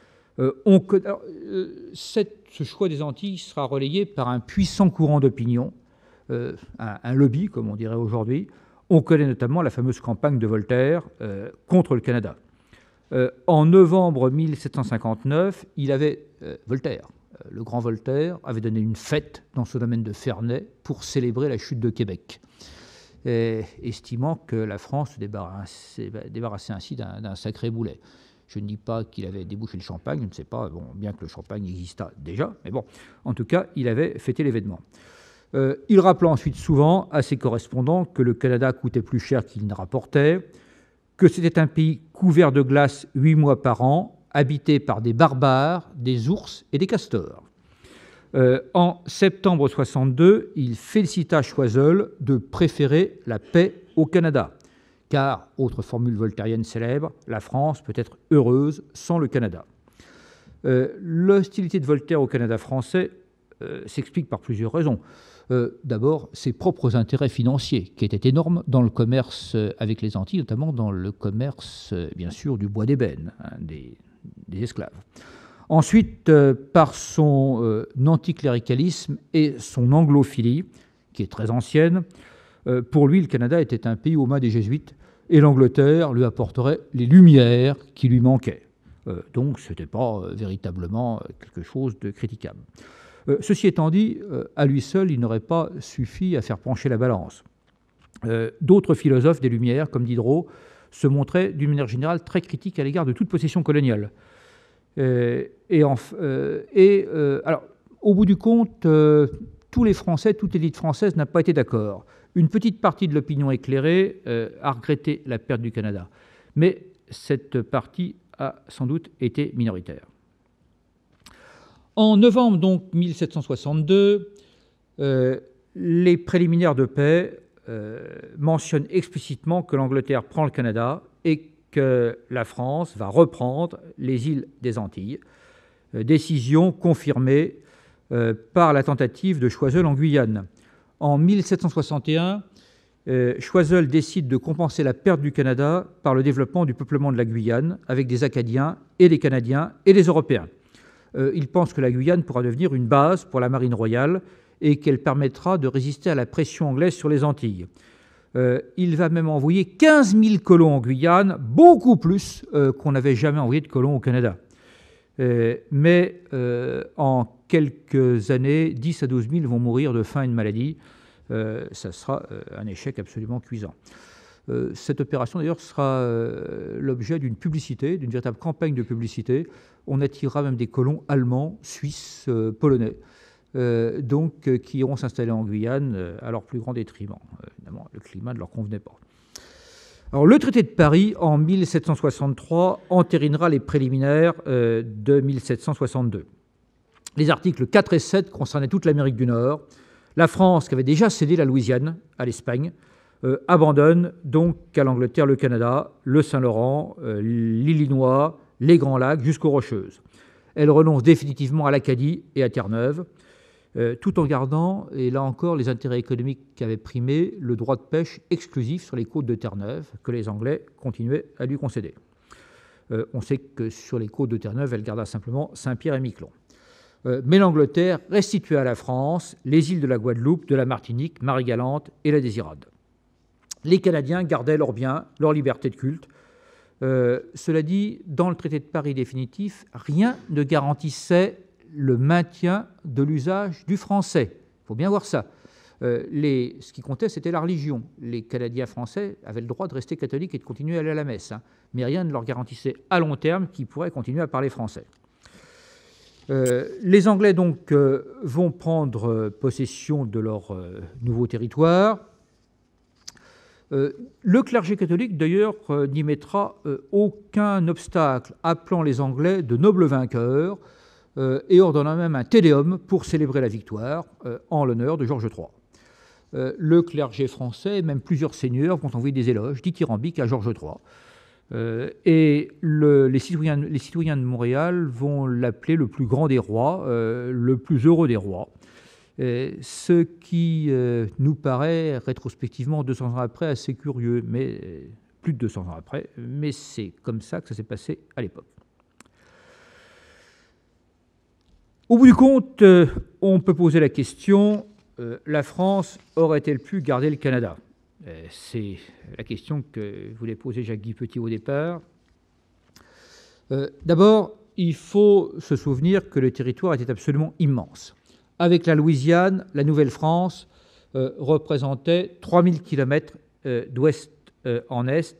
Ce choix des Antilles sera relayé par un puissant courant d'opinion, un lobby, comme on dirait aujourd'hui. On connaît notamment la fameuse campagne de Voltaire contre le Canada. En novembre 1759, Voltaire, le grand Voltaire, avait donné une fête dans ce domaine de Ferney pour célébrer la chute de Québec, estimant que la France se débarrassait ainsi d'un sacré boulet. Je ne dis pas qu'il avait débouché le champagne, je ne sais pas, bon, bien que le champagne existât déjà, mais bon, en tout cas, il avait fêté l'événement. Il rappela ensuite souvent à ses correspondants que le Canada coûtait plus cher qu'il ne rapportait, que c'était un pays couvert de glace 8 mois par an, habité par des barbares, des ours et des castors. En septembre 62, il félicita Choiseul de préférer la paix au Canada, car, autre formule voltairienne célèbre, la France peut être heureuse sans le Canada. L'hostilité de Voltaire au Canada français s'explique par plusieurs raisons. D'abord, ses propres intérêts financiers, qui étaient énormes dans le commerce avec les Antilles, notamment dans le commerce, bien sûr, du bois d'ébène, hein, des esclaves. Ensuite, par son anticléricalisme et son anglophilie, qui est très ancienne. Pour lui, le Canada était un pays aux mains des Jésuites, et l'Angleterre lui apporterait les lumières qui lui manquaient. Donc, ce n'était pas véritablement quelque chose de critiquable. Ceci étant dit, à lui seul, il n'aurait pas suffi à faire pencher la balance. D'autres philosophes des Lumières, comme Diderot, se montraient d'une manière générale très critiques à l'égard de toute possession coloniale. Alors, au bout du compte, tous les Français, toute l'élite française n'a pas été d'accord. Une petite partie de l'opinion éclairée a regretté la perte du Canada. Mais cette partie a sans doute été minoritaire. En novembre donc 1762, les préliminaires de paix mentionnent explicitement que l'Angleterre prend le Canada et que la France va reprendre les îles des Antilles. Décision confirmée par la tentative de Choiseul en Guyane. En 1761, Choiseul décide de compenser la perte du Canada par le développement du peuplement de la Guyane avec des Acadiens et des Canadiens et des Européens. Il pense que la Guyane pourra devenir une base pour la marine royale et qu'elle permettra de résister à la pression anglaise sur les Antilles. Il va même envoyer 15 000 colons en Guyane, beaucoup plus qu'on n'avait jamais envoyé de colons au Canada. Mais en quelques années, 10 à 12 000 vont mourir de faim et de maladie. Ça sera un échec absolument cuisant. Cette opération, d'ailleurs, sera l'objet d'une publicité, d'une véritable campagne de publicité. On attirera même des colons allemands, suisses, polonais, qui iront s'installer en Guyane à leur plus grand détriment. Évidemment, le climat ne leur convenait pas. Alors, le traité de Paris, en 1763, entérinera les préliminaires de 1762. Les articles 4 et 7 concernaient toute l'Amérique du Nord. La France, qui avait déjà cédé la Louisiane à l'Espagne, abandonne donc à l'Angleterre le Canada, le Saint-Laurent, l'Illinois, les Grands Lacs jusqu'aux Rocheuses. Elle renonce définitivement à l'Acadie et à Terre-Neuve, tout en gardant, et là encore les intérêts économiques qui avaient primé, le droit de pêche exclusif sur les côtes de Terre-Neuve, que les Anglais continuaient à lui concéder. On sait que sur les côtes de Terre-Neuve, elle garda simplement Saint-Pierre et Miquelon. Mais l'Angleterre restituait à la France les îles de la Guadeloupe, de la Martinique, Marie-Galante et la Désirade. Les Canadiens gardaient leurs biens, leur liberté de culte. Cela dit, dans le traité de Paris définitif, rien ne garantissait le maintien de l'usage du français. Il faut bien voir ça. Ce qui comptait, c'était la religion. Les Canadiens français avaient le droit de rester catholiques et de continuer à aller à la messe, mais rien ne leur garantissait à long terme qu'ils pourraient continuer à parler français. Les Anglais donc vont prendre possession de leur nouveau territoire. Le clergé catholique, d'ailleurs, n'y mettra aucun obstacle, appelant les Anglais de nobles vainqueurs et ordonnant même un tédéum pour célébrer la victoire en l'honneur de Georges III. Le clergé français, même plusieurs seigneurs, vont envoyer des éloges dithyrambiques à Georges III. Et les citoyens de Montréal vont l'appeler le plus grand des rois, le plus heureux des rois. Ce qui nous paraît rétrospectivement 200 ans après assez curieux, mais plus de 200 ans après, mais c'est comme ça que ça s'est passé à l'époque. Au bout du compte, on peut poser la question, la France aurait-elle pu garder le Canada ? C'est la question que voulait poser Jacques-Guy Petit au départ. D'abord, il faut se souvenir que le territoire était absolument immense. Avec la Louisiane, la Nouvelle-France représentait 3000 km d'ouest en est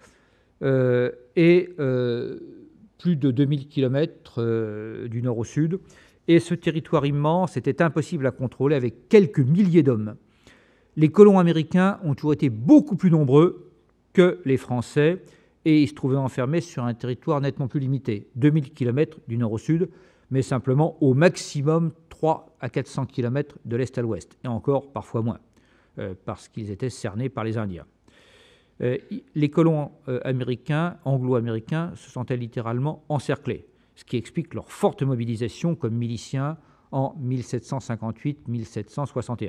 et plus de 2000 km du nord au sud. Et ce territoire immense était impossible à contrôler avec quelques milliers d'hommes. Les colons américains ont toujours été beaucoup plus nombreux que les Français et ils se trouvaient enfermés sur un territoire nettement plus limité, 2000 km du nord au sud, mais simplement au maximum 300 à 400 km de l'est à l'ouest, et encore parfois moins, parce qu'ils étaient cernés par les Indiens. Les colons américains, anglo-américains, se sentaient littéralement encerclés, ce qui explique leur forte mobilisation comme miliciens en 1758-1761.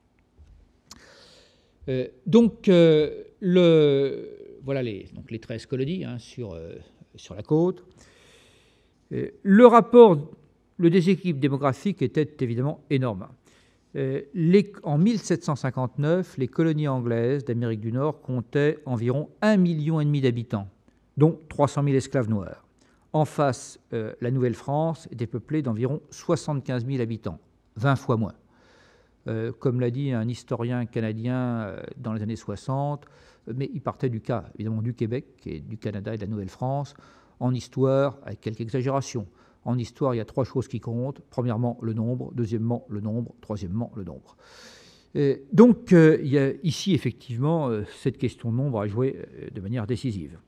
Voilà les 13 colonies sur la côte. Le déséquilibre démographique était évidemment énorme. En 1759, les colonies anglaises d'Amérique du Nord comptaient environ 1,5 million d'habitants, dont 300 000 esclaves noirs. En face, la Nouvelle-France était peuplée d'environ 75 000 habitants, 20 fois moins. Comme l'a dit un historien canadien dans les années 60, mais il partait du cas, évidemment, du Québec, et du Canada et de la Nouvelle-France. En histoire, avec quelques exagérations, en histoire, il y a 3 choses qui comptent. Premièrement, le nombre. Deuxièmement, le nombre. Troisièmement, le nombre. Il y a ici, effectivement, cette question de nombre à jouer de manière décisive.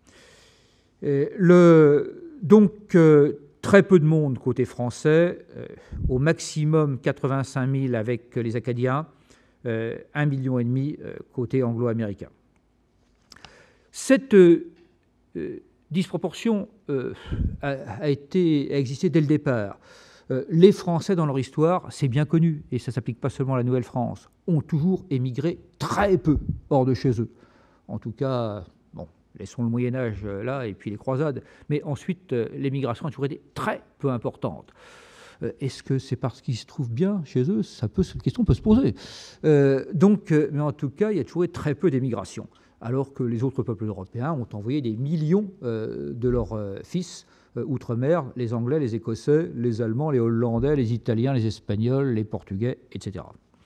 Très peu de monde côté français, au maximum 85 000 avec les Acadiens, 1,5 million côté anglo-américain. Cette disproportion a existé dès le départ. Les Français, dans leur histoire, c'est bien connu, et ça ne s'applique pas seulement à la Nouvelle-France, ont toujours émigré très peu hors de chez eux. En tout cas, laissons le Moyen-Âge là, et puis les croisades, mais ensuite, l'émigration a toujours été très peu importante. Est-ce que c'est parce qu'ils se trouvent bien chez eux ? Cette question peut se poser. Mais en tout cas, il y a toujours eu très peu d'émigration. alors que les autres peuples européens ont envoyé des millions de leurs fils outre-mer, les Anglais, les Écossais, les Allemands, les Hollandais, les Italiens, les Espagnols, les Portugais, etc.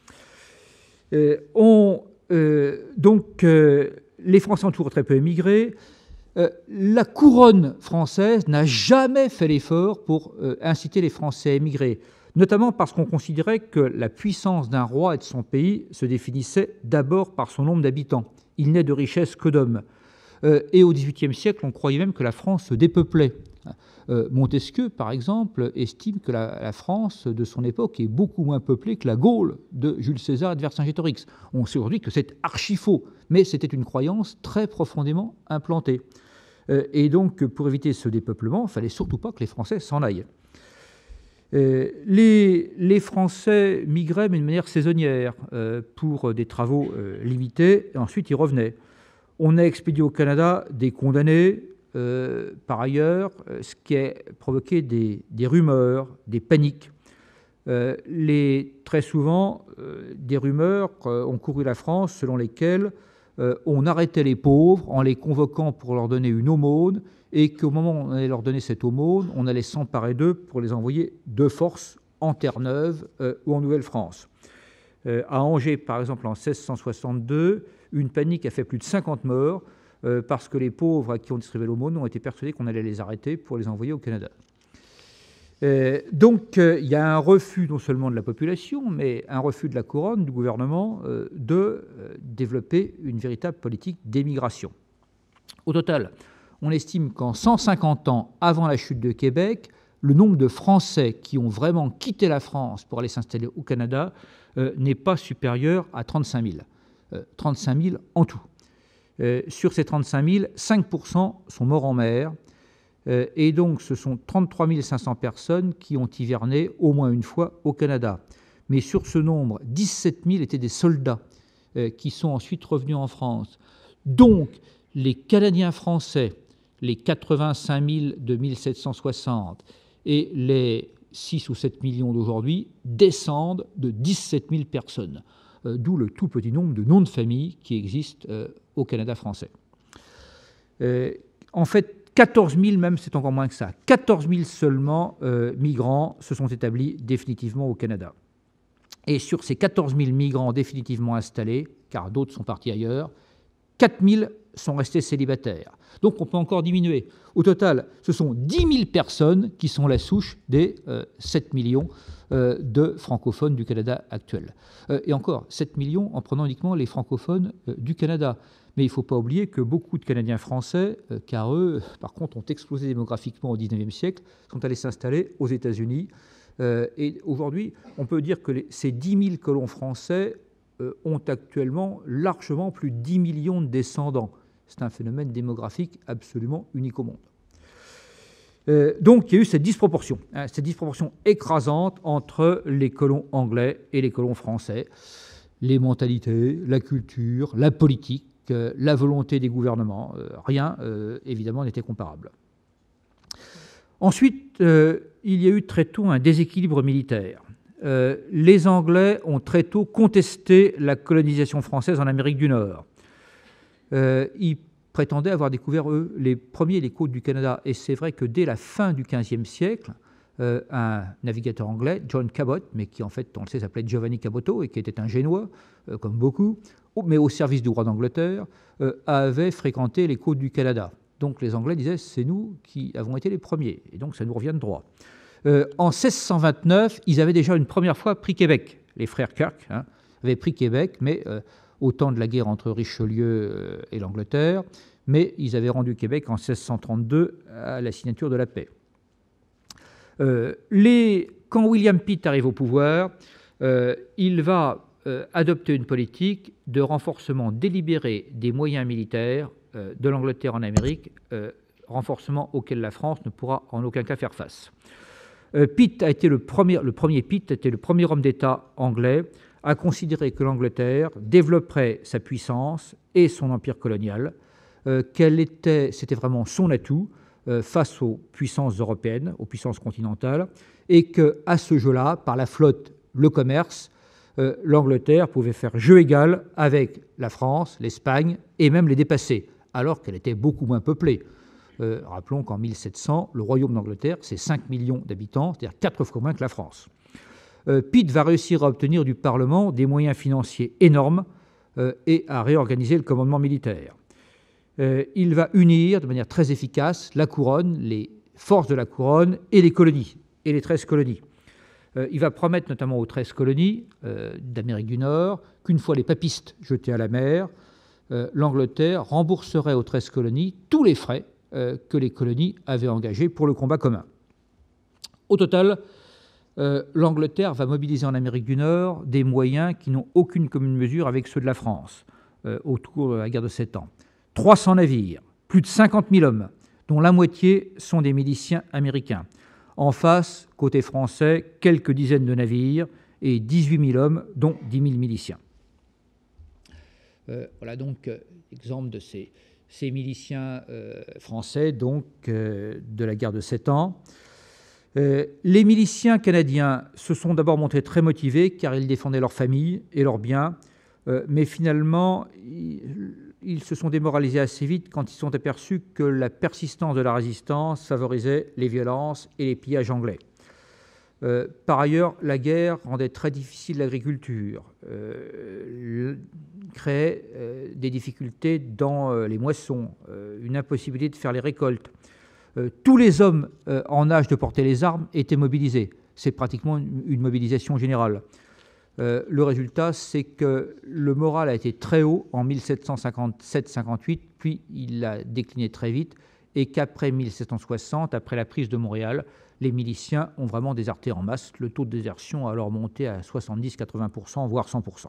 Les Français ont toujours très peu émigré. La couronne française n'a jamais fait l'effort pour inciter les Français à émigrer, notamment parce qu'on considérait que la puissance d'un roi et de son pays se définissait d'abord par son nombre d'habitants. Il n'est de richesse que d'hommes. Et au XVIIIe siècle, on croyait même que la France se dépeuplait. Montesquieu, par exemple, estime que la France de son époque est beaucoup moins peuplée que la Gaule de Jules César et de Vercingétorix. On sait aujourd'hui que c'est archi-faux, mais c'était une croyance très profondément implantée. Et donc, pour éviter ce dépeuplement, il ne fallait surtout pas que les Français s'en aillent. Les Français migraient d'une manière saisonnière pour des travaux limités, et ensuite ils revenaient. On a expédié au Canada des condamnés, par ailleurs, ce qui a provoqué des rumeurs, des paniques. Très souvent, des rumeurs ont couru la France selon lesquelles on arrêtait les pauvres en les convoquant pour leur donner une aumône, et qu'au moment où on allait leur donner cette aumône, on allait s'emparer d'eux pour les envoyer de force en Terre-Neuve ou en Nouvelle-France. À Angers, par exemple, en 1662, une panique a fait plus de 50 morts parce que les pauvres à qui on distribuait l'aumône ont été persuadés qu'on allait les arrêter pour les envoyer au Canada. Donc, il y a un refus non seulement de la population, mais un refus de la couronne, du gouvernement, de développer une véritable politique d'émigration. Au total, on estime qu'en 150 ans avant la chute de Québec, le nombre de Français qui ont vraiment quitté la France pour aller s'installer au Canada n'est pas supérieur à 35 000. 35 000 en tout. Sur ces 35 000, 5% sont morts en mer. Et donc, ce sont 33 500 personnes qui ont hiverné au moins une fois au Canada. Mais sur ce nombre, 17 000 étaient des soldats qui sont ensuite revenus en France. Donc, les Canadiens français, les 85 000 de 1760 et les 6 ou 7 millions d'aujourd'hui descendent de 17 000 personnes, d'où le tout petit nombre de noms de famille qui existent au Canada français. En fait, 14 000 même, c'est encore moins que ça. 14 000 seulement migrants se sont établis définitivement au Canada. Et sur ces 14 000 migrants définitivement installés, car d'autres sont partis ailleurs, 4 000 sont restés célibataires. Donc on peut encore diminuer. Au total, ce sont 10 000 personnes qui sont la souche des 7 millions de francophones du Canada actuel. Et encore, 7 millions en prenant uniquement les francophones du Canada. Mais il ne faut pas oublier que beaucoup de Canadiens français, car eux, par contre, ont explosé démographiquement au XIXe siècle, sont allés s'installer aux États-Unis. Et aujourd'hui, on peut dire que ces 10 000 colons français ont actuellement largement plus de 10 millions de descendants. C'est un phénomène démographique absolument unique au monde. Donc il y a eu cette disproportion écrasante entre les colons anglais et les colons français. Les mentalités, la culture, la politique, la volonté des gouvernements, rien évidemment n'était comparable. Ensuite, il y a eu très tôt un déséquilibre militaire. Les Anglais ont très tôt contesté la colonisation française en Amérique du Nord. Ils prétendaient avoir découvert, eux, les premiers les côtes du Canada. Et c'est vrai que dès la fin du XVe siècle, un navigateur anglais, John Cabot, mais qui en fait, on le sait, s'appelait Giovanni Caboto, et qui était un Génois, comme beaucoup, mais au service du roi d'Angleterre, avait fréquenté les côtes du Canada. Donc les Anglais disaient, c'est nous qui avons été les premiers, et donc ça nous revient de droit. En 1629, ils avaient déjà une première fois pris Québec. Les frères Kirk avaient pris Québec, mais au temps de la guerre entre Richelieu et l'Angleterre, mais ils avaient rendu Québec en 1632 à la signature de la paix. Quand William Pitt arrive au pouvoir, il va adopter une politique de renforcement délibéré des moyens militaires de l'Angleterre en Amérique, renforcement auquel la France ne pourra en aucun cas faire face. Pitt a été le premier homme d'État anglais à considérer que l'Angleterre développerait sa puissance et son empire colonial, c'était vraiment son atout face aux puissances européennes, aux puissances continentales, et qu'à ce jeu-là, par la flotte, le commerce, l'Angleterre pouvait faire jeu égal avec la France, l'Espagne et même les dépasser, alors qu'elle était beaucoup moins peuplée. Rappelons qu'en 1700, le royaume d'Angleterre, c'est 5 millions d'habitants, c'est-à-dire 4 fois moins que la France. Pitt va réussir à obtenir du Parlement des moyens financiers énormes et à réorganiser le commandement militaire. Il va unir de manière très efficace la couronne, les forces de la couronne et les colonies, et les 13 colonies. Il va promettre notamment aux 13 colonies d'Amérique du Nord qu'une fois les papistes jetés à la mer, l'Angleterre rembourserait aux 13 colonies tous les frais que les colonies avaient engagés pour le combat commun. Au total, l'Angleterre va mobiliser en Amérique du Nord des moyens qui n'ont aucune commune mesure avec ceux de la France autour de la guerre de 7 ans. 300 navires, plus de 50 000 hommes, dont la moitié sont des miliciens américains. En face, côté français, quelques dizaines de navires et 18 000 hommes, dont 10 000 miliciens. Voilà donc l'exemple de ces miliciens français donc, de la guerre de 7 ans. Les miliciens canadiens se sont d'abord montrés très motivés car ils défendaient leur famille et leurs biens, mais finalement, ils se sont démoralisés assez vite quand ils sont aperçus que la persistance de la résistance favorisait les violences et les pillages anglais. Par ailleurs, la guerre rendait très difficile l'agriculture, créait des difficultés dans les moissons, une impossibilité de faire les récoltes. Tous les hommes en âge de porter les armes étaient mobilisés. C'est pratiquement une mobilisation générale. Le résultat, c'est que le moral a été très haut en 1757-58, puis il a décliné très vite, et qu'après 1760, après la prise de Montréal, les miliciens ont vraiment déserté en masse. Le taux de désertion a alors monté à 70-80%, voire 100%.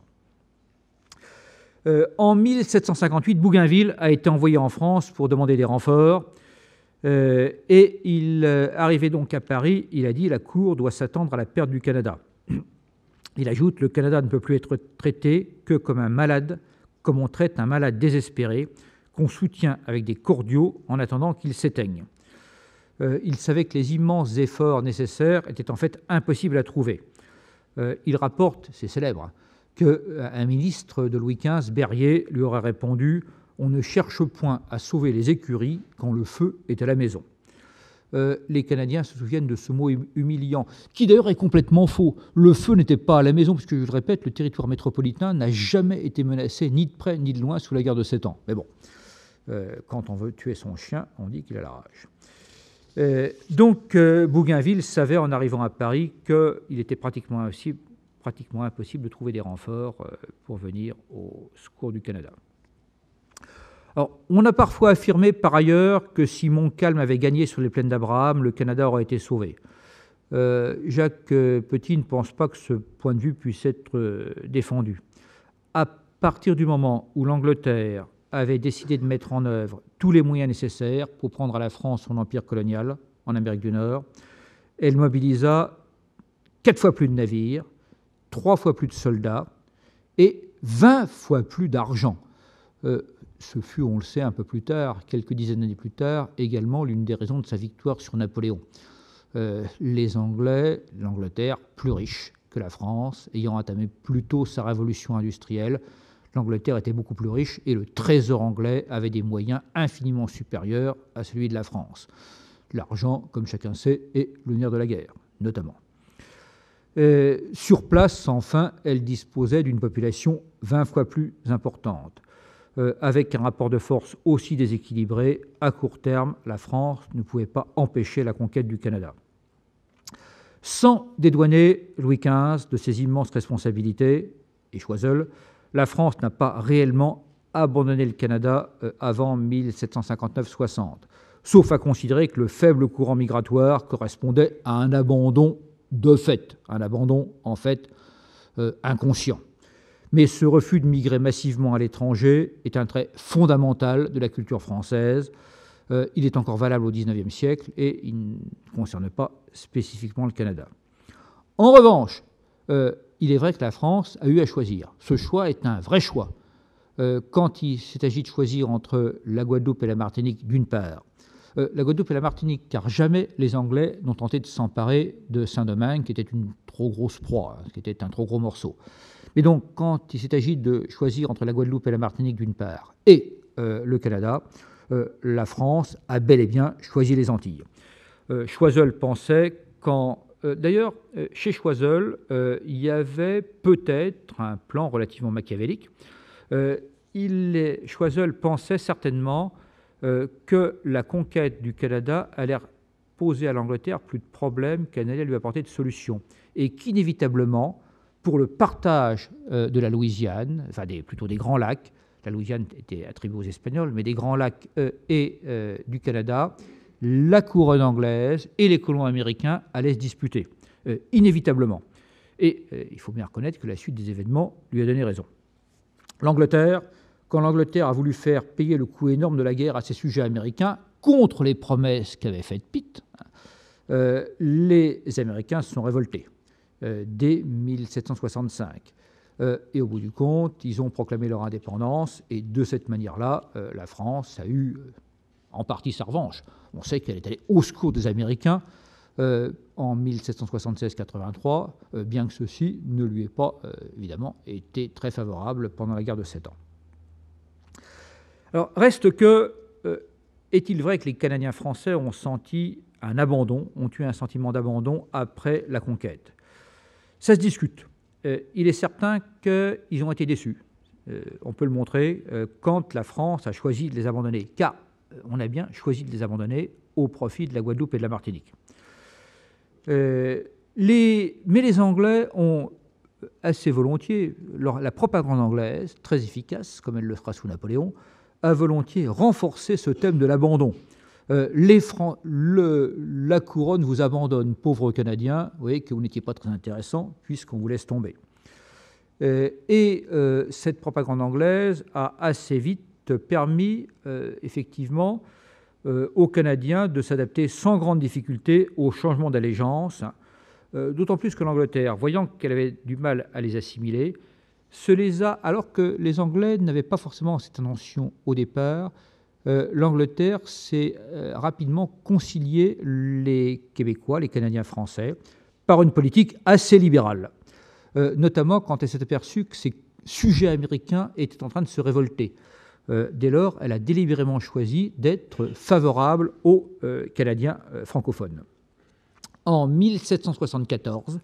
En 1758, Bougainville a été envoyé en France pour demander des renforts. Et il arrivait donc à Paris, il a dit « La Cour doit s'attendre à la perte du Canada ». Il ajoute « Le Canada ne peut plus être traité que comme un malade, comme on traite un malade désespéré, qu'on soutient avec des cordiaux en attendant qu'il s'éteigne ». Il savait que les immenses efforts nécessaires étaient en fait impossibles à trouver. Il rapporte, c'est célèbre, qu'un ministre de Louis XV, Berryer, lui aurait répondu « On ne cherche point à sauver les écuries quand le feu est à la maison ». Les Canadiens se souviennent de ce mot humiliant, qui d'ailleurs est complètement faux. Le feu n'était pas à la maison, puisque, je le répète, le territoire métropolitain n'a jamais été menacé, ni de près ni de loin, sous la guerre de 7 ans. Mais bon, quand on veut tuer son chien, on dit qu'il a la rage. Donc, Bougainville savait, en arrivant à Paris, qu'il était pratiquement impossible de trouver des renforts pour venir au secours du Canada. Alors, on a parfois affirmé par ailleurs que si Montcalm avait gagné sur les plaines d'Abraham, le Canada aurait été sauvé. Jacques Petit ne pense pas que ce point de vue puisse être défendu. À partir du moment où l'Angleterre avait décidé de mettre en œuvre tous les moyens nécessaires pour prendre à la France son empire colonial en Amérique du Nord, elle mobilisa 4 fois plus de navires, 3 fois plus de soldats et 20 fois plus d'argent. Ce fut, on le sait, un peu plus tard, quelques dizaines d'années plus tard, également l'une des raisons de sa victoire sur Napoléon. Les Anglais, l'Angleterre, plus riche que la France, ayant entamé plus tôt sa révolution industrielle, l'Angleterre était beaucoup plus riche et le trésor anglais avait des moyens infiniment supérieurs à celui de la France. L'argent, comme chacun sait, est le nerf de la guerre, notamment. Sur place, enfin, elle disposait d'une population 20 fois plus importante. Avec un rapport de force aussi déséquilibré, à court terme, la France ne pouvait pas empêcher la conquête du Canada. Sans dédouaner Louis XV de ses immenses responsabilités, et Choiseul, la France n'a pas réellement abandonné le Canada avant 1759-60, sauf à considérer que le faible courant migratoire correspondait à un abandon de fait, un abandon en fait inconscient. Mais ce refus de migrer massivement à l'étranger est un trait fondamental de la culture française. Il est encore valable au XIXe siècle et il ne concerne pas spécifiquement le Canada. En revanche, il est vrai que la France a eu à choisir. Ce choix est un vrai choix. Quand il s'est agi de choisir entre la Guadeloupe et la Martinique, d'une part, la Guadeloupe et la Martinique, car jamais les Anglais n'ont tenté de s'emparer de Saint-Domingue, qui était une trop grosse proie, qui était un trop gros morceau. Mais donc, quand il s'est agi de choisir entre la Guadeloupe et la Martinique d'une part, et le Canada, la France a bel et bien choisi les Antilles. Choiseul pensait d'ailleurs, chez Choiseul, il y avait peut-être un plan relativement machiavélique. Choiseul pensait certainement que la conquête du Canada allait poser à l'Angleterre plus de problèmes qu'elle n'allait lui apporter de solutions. Et qu'inévitablement, pour le partage de la Louisiane, enfin plutôt des Grands Lacs, la Louisiane était attribuée aux Espagnols, mais des Grands Lacs et du Canada, la couronne anglaise et les colons américains allaient se disputer, inévitablement. Et il faut bien reconnaître que la suite des événements lui a donné raison. Quand l'Angleterre a voulu faire payer le coût énorme de la guerre à ses sujets américains, contre les promesses qu'avait faites Pitt, les Américains se sont révoltés dès 1765. Et au bout du compte, ils ont proclamé leur indépendance, et de cette manière-là, la France a eu en partie sa revanche. On sait qu'elle est allée au secours des Américains en 1776-83, bien que ceci ne lui ait pas, évidemment, été très favorable pendant la guerre de 7 ans. Alors, reste que, est-il vrai que les Canadiens français ont senti un abandon, ont eu un sentiment d'abandon après la conquête? Ça se discute. Il est certain qu'ils ont été déçus. On peut le montrer quand la France a choisi de les abandonner, car on a bien choisi de les abandonner au profit de la Guadeloupe et de la Martinique. Mais les Anglais ont assez volontiers, la propagande anglaise, très efficace, comme elle le fera sous Napoléon, a volontiers renforcé ce thème de l'abandon. La couronne vous abandonne, pauvres Canadiens, vous voyez que vous n'étiez pas très intéressant puisqu'on vous laisse tomber. Cette propagande anglaise a assez vite permis, effectivement, aux Canadiens de s'adapter sans grande difficulté au changement d'allégeance, d'autant plus que l'Angleterre, voyant qu'elle avait du mal à les assimiler, alors que les Anglais n'avaient pas forcément cette intention au départ, l'Angleterre s'est rapidement concilié les Québécois, les Canadiens français, par une politique assez libérale, notamment quand elle s'est aperçue que ces sujets américains étaient en train de se révolter. Dès lors, elle a délibérément choisi d'être favorable aux Canadiens francophones. En 1774,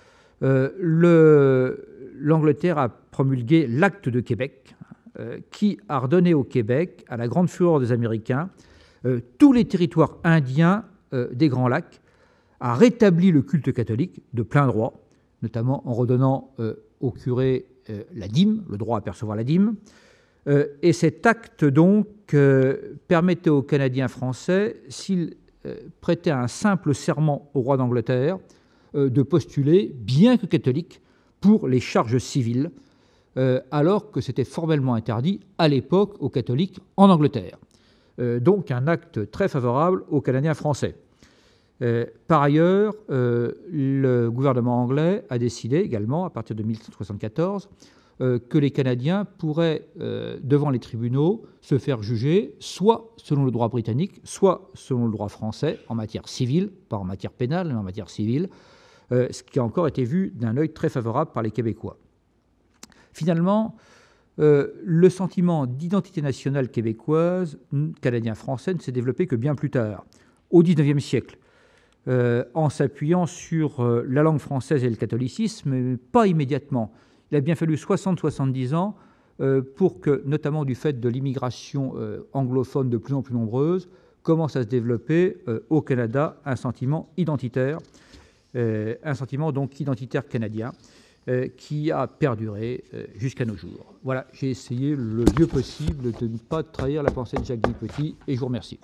l'Angleterre a promulgué l'Acte de Québec, qui a redonné au Québec, à la grande fureur des Américains, tous les territoires indiens des Grands Lacs, a rétabli le culte catholique de plein droit, notamment en redonnant aux curés la dîme, le droit à percevoir la dîme. Et cet acte, donc, permettait aux Canadiens français, s'ils prêtaient un simple serment au roi d'Angleterre, de postuler, bien que catholique, pour les charges civiles, alors que c'était formellement interdit à l'époque aux catholiques en Angleterre. Donc un acte très favorable aux Canadiens français. Par ailleurs, le gouvernement anglais a décidé également, à partir de 1774, que les Canadiens pourraient, devant les tribunaux, se faire juger soit selon le droit britannique, soit selon le droit français, en matière civile, pas en matière pénale, mais en matière civile, ce qui a encore été vu d'un œil très favorable par les Québécois. Finalement, le sentiment d'identité nationale québécoise, canadien-français, ne s'est développé que bien plus tard, au XIXe siècle, en s'appuyant sur la langue française et le catholicisme, mais pas immédiatement. Il a bien fallu 60-70 ans pour que, notamment du fait de l'immigration anglophone de plus en plus nombreuse, commence à se développer au Canada un sentiment identitaire, un sentiment donc identitaire canadien, qui a perduré jusqu'à nos jours. Voilà, j'ai essayé le mieux possible de ne pas trahir la pensée de Jacques Villepetit, et je vous remercie.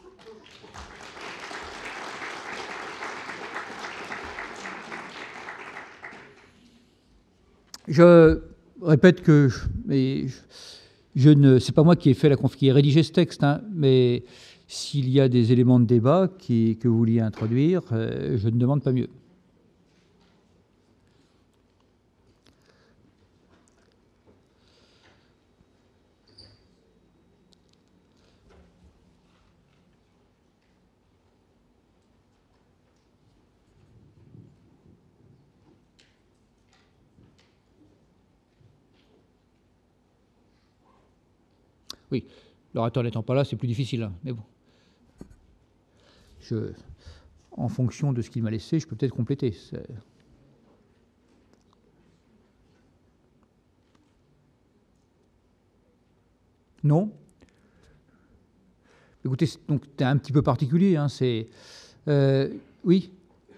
Je répète que c'est pas moi qui ai rédigé ce texte, hein, mais s'il y a des éléments de débat que vous vouliez introduire, je ne demande pas mieux. Oui, l'orateur n'étant pas là, c'est plus difficile, hein, mais bon. En fonction de ce qu'il m'a laissé, je peux peut-être compléter. Non. Écoutez, donc c'est un petit peu particulier. Hein, oui.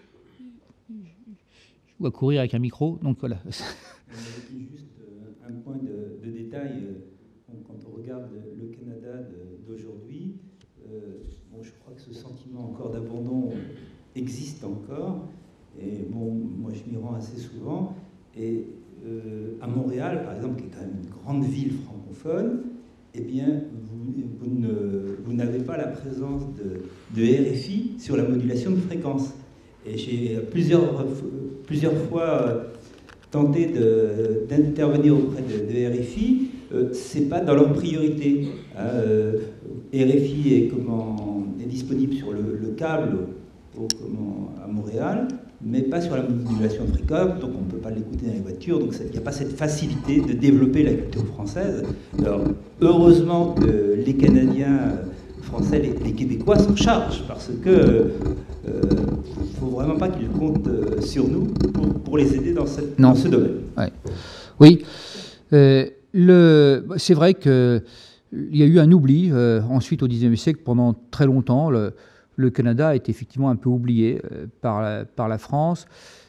Je dois courir avec un micro, donc voilà. Juste un point de détail. Quand on regarde le Canada d'aujourd'hui, bon, je crois que ce sentiment encore d'abandon existe encore. Et bon, moi je m'y rends assez souvent. Et à Montréal, par exemple, qui est quand même une grande ville francophone, eh bien, vous n'avez pas la présence de RFI sur la modulation de fréquence. Et j'ai plusieurs fois tenté d'intervenir auprès de RFI. C'est pas dans leur priorité. RFI est disponible sur le câble à Montréal, mais pas sur la modulation de fréquence, donc on ne peut pas l'écouter dans les voitures, donc il n'y a pas cette facilité de développer la culture française. Alors, heureusement que les Canadiens français, les Québécois s'en chargent, parce que faut vraiment pas qu'ils comptent sur nous pour les aider dans ce domaine. Ouais. Oui, c'est vrai qu'il y a eu un oubli. Ensuite, au XIXe siècle, pendant très longtemps, le Canada a été effectivement un peu oublié par la France.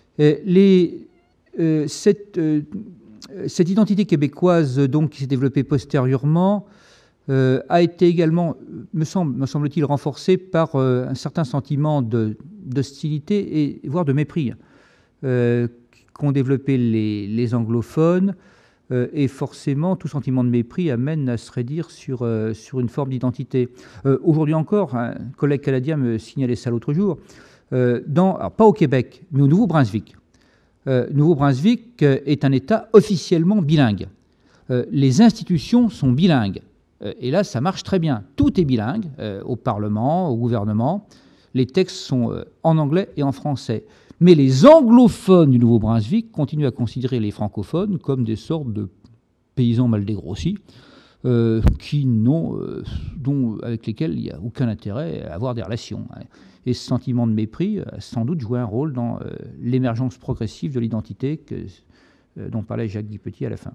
Cette identité québécoise donc, qui s'est développée postérieurement a été également, me semble-t-il, renforcée par un certain sentiment d'hostilité et voire de mépris qu'ont développé les anglophones. Et forcément, tout sentiment de mépris amène à se raidir sur une forme d'identité. Aujourd'hui encore, un collègue canadien me signalait ça l'autre jour, alors pas au Québec, mais au Nouveau-Brunswick. Nouveau-Brunswick est un État officiellement bilingue. Les institutions sont bilingues. Et là, ça marche très bien. Tout est bilingue, au Parlement, au gouvernement. Les textes sont en anglais et en français. Mais les anglophones du Nouveau-Brunswick continuent à considérer les francophones comme des sortes de paysans mal dégrossis, avec lesquels il n'y a aucun intérêt à avoir des relations. Et ce sentiment de mépris a sans doute joué un rôle dans l'émergence progressive de l'identité dont parlait Jacques Guy Petit à la fin.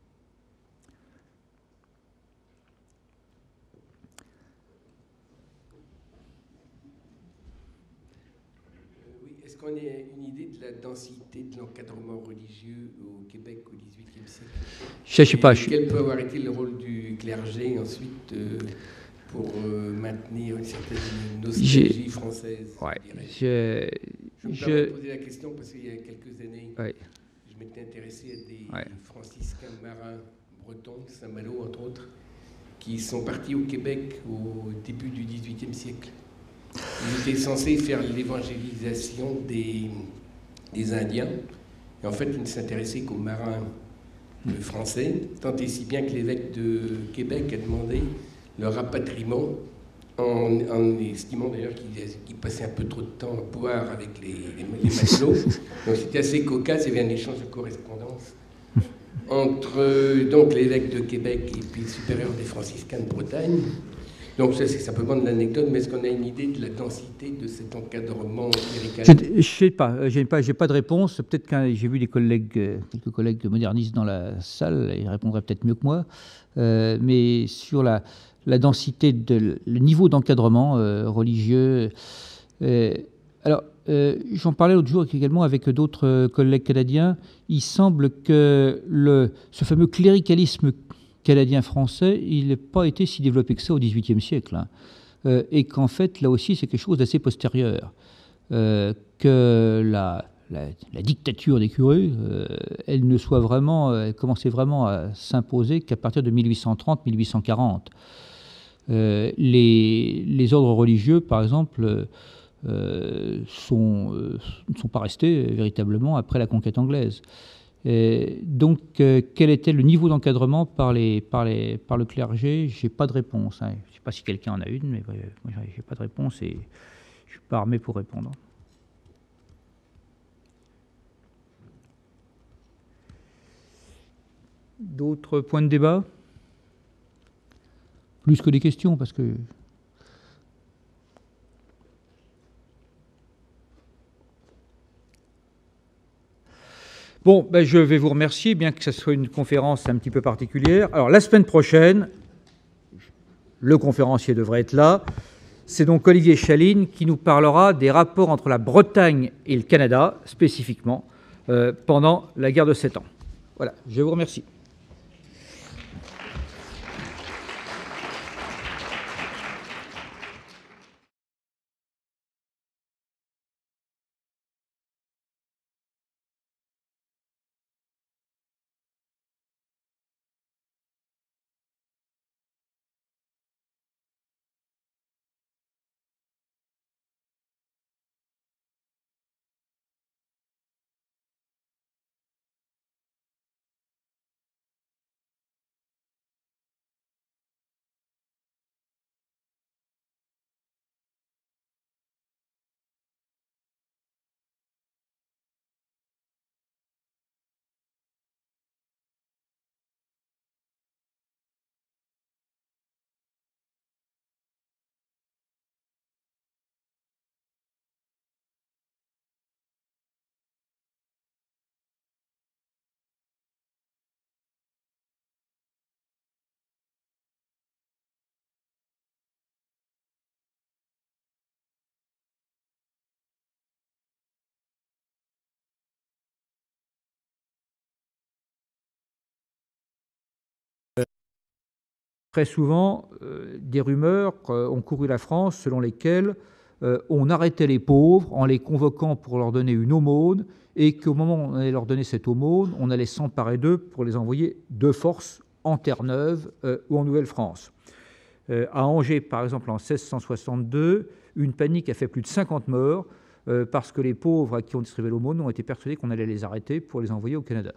Est-ce qu'on a une idée de la densité de l'encadrement religieux au Québec au XVIIIe siècle? Je ne sais pas. Quel peut avoir été le rôle du clergé ensuite pour maintenir une certaine nostalgie française? Ouais. Je me permets de poser la question parce qu'il y a quelques années, je m'étais intéressé à des franciscains marins bretons, Saint-Malo entre autres, qui sont partis au Québec au début du XVIIIe siècle. Ils étaient censés faire l'évangélisation des Indiens. Et en fait, ils ne s'intéressaient qu'aux marins français, tant et si bien que l'évêque de Québec a demandé leur rapatriement, en estimant d'ailleurs qu'ils passaient un peu trop de temps à boire avec les matelots. Donc c'était assez cocasse, il y avait un échange de correspondance entre donc l'évêque de Québec et puis le supérieur des franciscains de Bretagne. Donc ça, c'est simplement de l'anecdote, mais est-ce qu'on a une idée de la densité de cet encadrement clérical? Je ne sais pas, j'ai pas de réponse. Peut-être que j'ai vu quelques collègues modernistes dans la salle, ils répondraient peut-être mieux que moi. Mais sur la densité, le niveau d'encadrement religieux. Alors, j'en parlais l'autre jour également avec d'autres collègues canadiens. Il semble que ce fameux cléricalisme canadien-français, il n'a pas été si développé que ça au XVIIIe siècle. Hein. Et qu'en fait, là aussi, c'est quelque chose d'assez postérieur. Que la dictature des curés, elle commençait vraiment à s'imposer qu'à partir de 1830-1840. Les ordres religieux, par exemple, ne sont pas restés véritablement après la conquête anglaise. Donc, quel était le niveau d'encadrement par le clergé? Je n'ai pas de réponse. Hein. Je ne sais pas si quelqu'un en a une, mais moi, je n'ai pas de réponse et je ne suis pas armé pour répondre. D'autres points de débat? plus que des questions, parce que... Bon, ben, je vais vous remercier, bien que ce soit une conférence un petit peu particulière. Alors, la semaine prochaine, le conférencier devrait être là. C'est donc Olivier Chaline qui nous parlera des rapports entre la Bretagne et le Canada, spécifiquement, pendant la guerre de 7 ans. Voilà, je vous remercie. Très souvent, des rumeurs ont couru la France selon lesquelles on arrêtait les pauvres en les convoquant pour leur donner une aumône et qu'au moment où on allait leur donner cette aumône, on allait s'emparer d'eux pour les envoyer de force en Terre-Neuve ou en Nouvelle-France. À Angers, par exemple, en 1662, une panique a fait plus de 50 morts parce que les pauvres à qui on distribuait l'aumône ont été persuadés qu'on allait les arrêter pour les envoyer au Canada.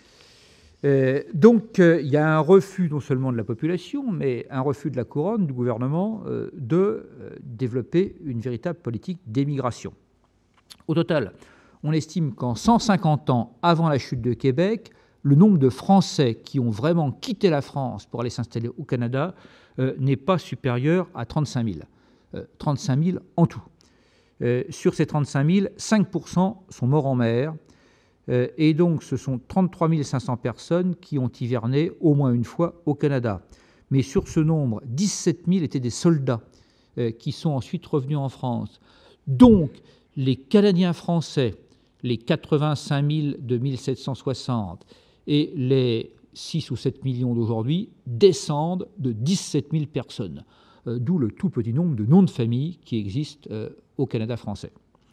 Donc, il y a un refus non seulement de la population, mais un refus de la couronne, du gouvernement, de développer une véritable politique d'émigration. Au total, on estime qu'en 150 ans avant la chute de Québec, le nombre de Français qui ont vraiment quitté la France pour aller s'installer au Canada n'est pas supérieur à 35 000. 35 000 en tout. Sur ces 35 000, 5% sont morts en mer. Et donc, ce sont 33 500 personnes qui ont hiverné au moins une fois au Canada. Mais sur ce nombre, 17 000 étaient des soldats qui sont ensuite revenus en France. Donc, les Canadiens français, les 85 000 de 1760 et les 6 ou 7 millions d'aujourd'hui descendent de 17 000 personnes, d'où le tout petit nombre de noms de famille qui existent au Canada français.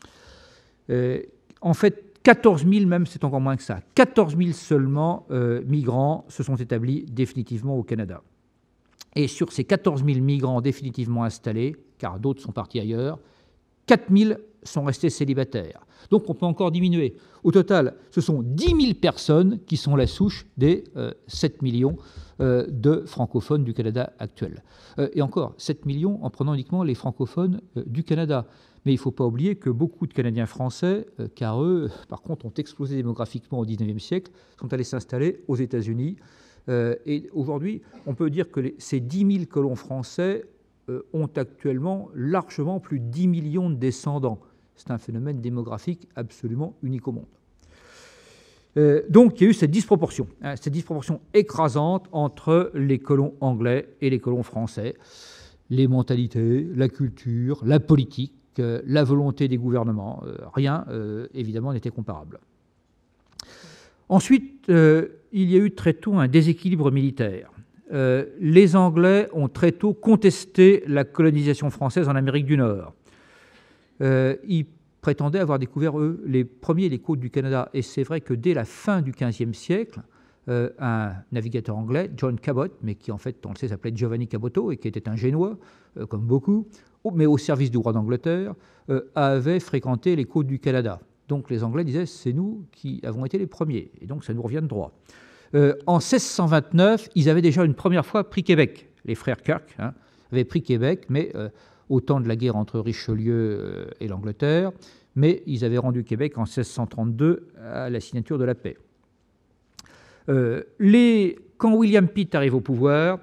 En fait, 14 000 même, c'est encore moins que ça. 14 000 seulement migrants se sont établis définitivement au Canada. Et sur ces 14 000 migrants définitivement installés, car d'autres sont partis ailleurs, 4 000 sont restés célibataires. Donc on peut encore diminuer. Au total, ce sont 10 000 personnes qui sont la souche des 7 millions de francophones du Canada actuel. Et encore, 7 millions en prenant uniquement les francophones du Canada. Mais il ne faut pas oublier que beaucoup de Canadiens français, car eux, par contre, ont explosé démographiquement au XIXe siècle, sont allés s'installer aux États-Unis. Et aujourd'hui, on peut dire que ces 10 000 colons français ont actuellement largement plus de 10 millions de descendants. C'est un phénomène démographique absolument unique au monde. Donc il y a eu cette disproportion écrasante entre les colons anglais et les colons français. Les mentalités, la culture, la politique, la volonté des gouvernements, rien, évidemment, n'était comparable. Ensuite, il y a eu très tôt un déséquilibre militaire. Les Anglais ont très tôt contesté la colonisation française en Amérique du Nord. Ils prétendaient avoir découvert, eux, les premiers les côtes du Canada. Et c'est vrai que dès la fin du XVe siècle, un navigateur anglais, John Cabot, mais qui en fait, on le sait, s'appelait Giovanni Caboto et qui était un Génois, comme beaucoup, mais au service du roi d'Angleterre, avait fréquenté les côtes du Canada. Donc les Anglais disaient, c'est nous qui avons été les premiers, et donc ça nous revient de droit. En 1629, ils avaient déjà une première fois pris Québec. Les frères Kirk avaient pris Québec, mais au temps de la guerre entre Richelieu et l'Angleterre, mais ils avaient rendu Québec en 1632 à la signature de la paix. Quand William Pitt arrive au pouvoir,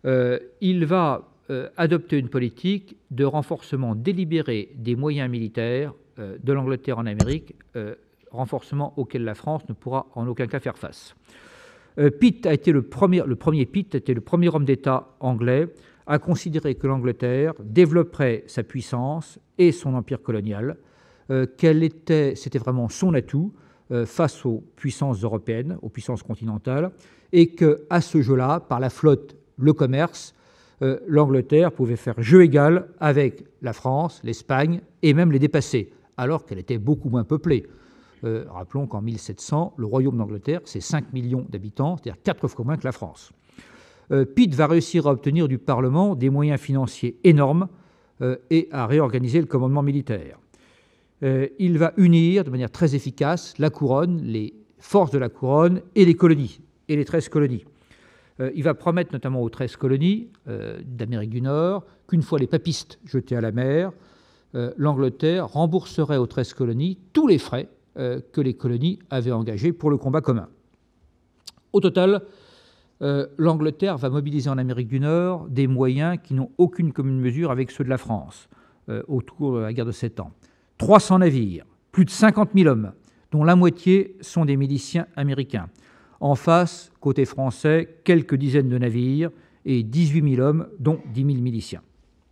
il va adopter une politique de renforcement délibéré des moyens militaires de l'Angleterre en Amérique, renforcement auquel la France ne pourra en aucun cas faire face. Pitt a été le premier homme d'État anglais à considérer que l'Angleterre développerait sa puissance et son empire colonial, c'était vraiment son atout face aux puissances européennes, aux puissances continentales, et qu'à ce jeu-là, par la flotte, le commerce, l'Angleterre pouvait faire jeu égal avec la France, l'Espagne et même les dépasser, alors qu'elle était beaucoup moins peuplée. Rappelons qu'en 1700, le royaume d'Angleterre, c'est 5 millions d'habitants, c'est-à-dire 4 fois moins que la France. Pitt va réussir à obtenir du Parlement des moyens financiers énormes et à réorganiser le commandement militaire. Il va unir de manière très efficace la couronne, les forces de la couronne et les colonies, et les 13 colonies. Il va promettre notamment aux 13 colonies d'Amérique du Nord qu'une fois les papistes jetés à la mer, l'Angleterre rembourserait aux 13 colonies tous les frais que les colonies avaient engagés pour le combat commun. Au total, l'Angleterre va mobiliser en Amérique du Nord des moyens qui n'ont aucune commune mesure avec ceux de la France autour de la guerre de 7 ans. 300 navires, plus de 50 000 hommes, dont la moitié sont des miliciens américains. En face, côté français, quelques dizaines de navires et 18 000 hommes, dont 10 000 miliciens.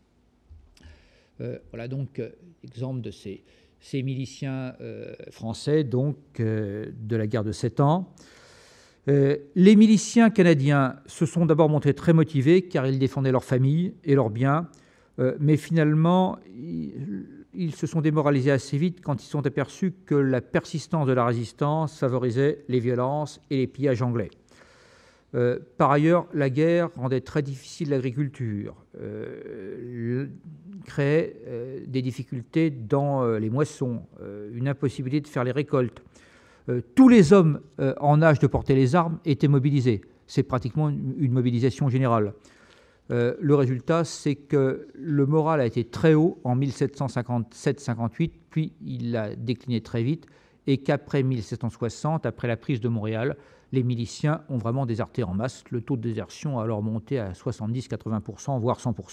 Voilà donc l'exemple de ces miliciens français donc, de la guerre de 7 ans. Les miliciens canadiens se sont d'abord montrés très motivés car ils défendaient leur famille et leurs biens, mais finalement, ils se sont démoralisés assez vite quand ils se sont aperçus que la persistance de la résistance favorisait les violences et les pillages anglais. Par ailleurs, la guerre rendait très difficile l'agriculture, créait des difficultés dans les moissons, une impossibilité de faire les récoltes. Tous les hommes en âge de porter les armes étaient mobilisés. C'est pratiquement une mobilisation générale. Le résultat, c'est que le moral a été très haut en 1757-58, puis il a décliné très vite, et qu'après 1760, après la prise de Montréal, les miliciens ont vraiment déserté en masse. Le taux de désertion a alors monté à 70-80%, voire 100%.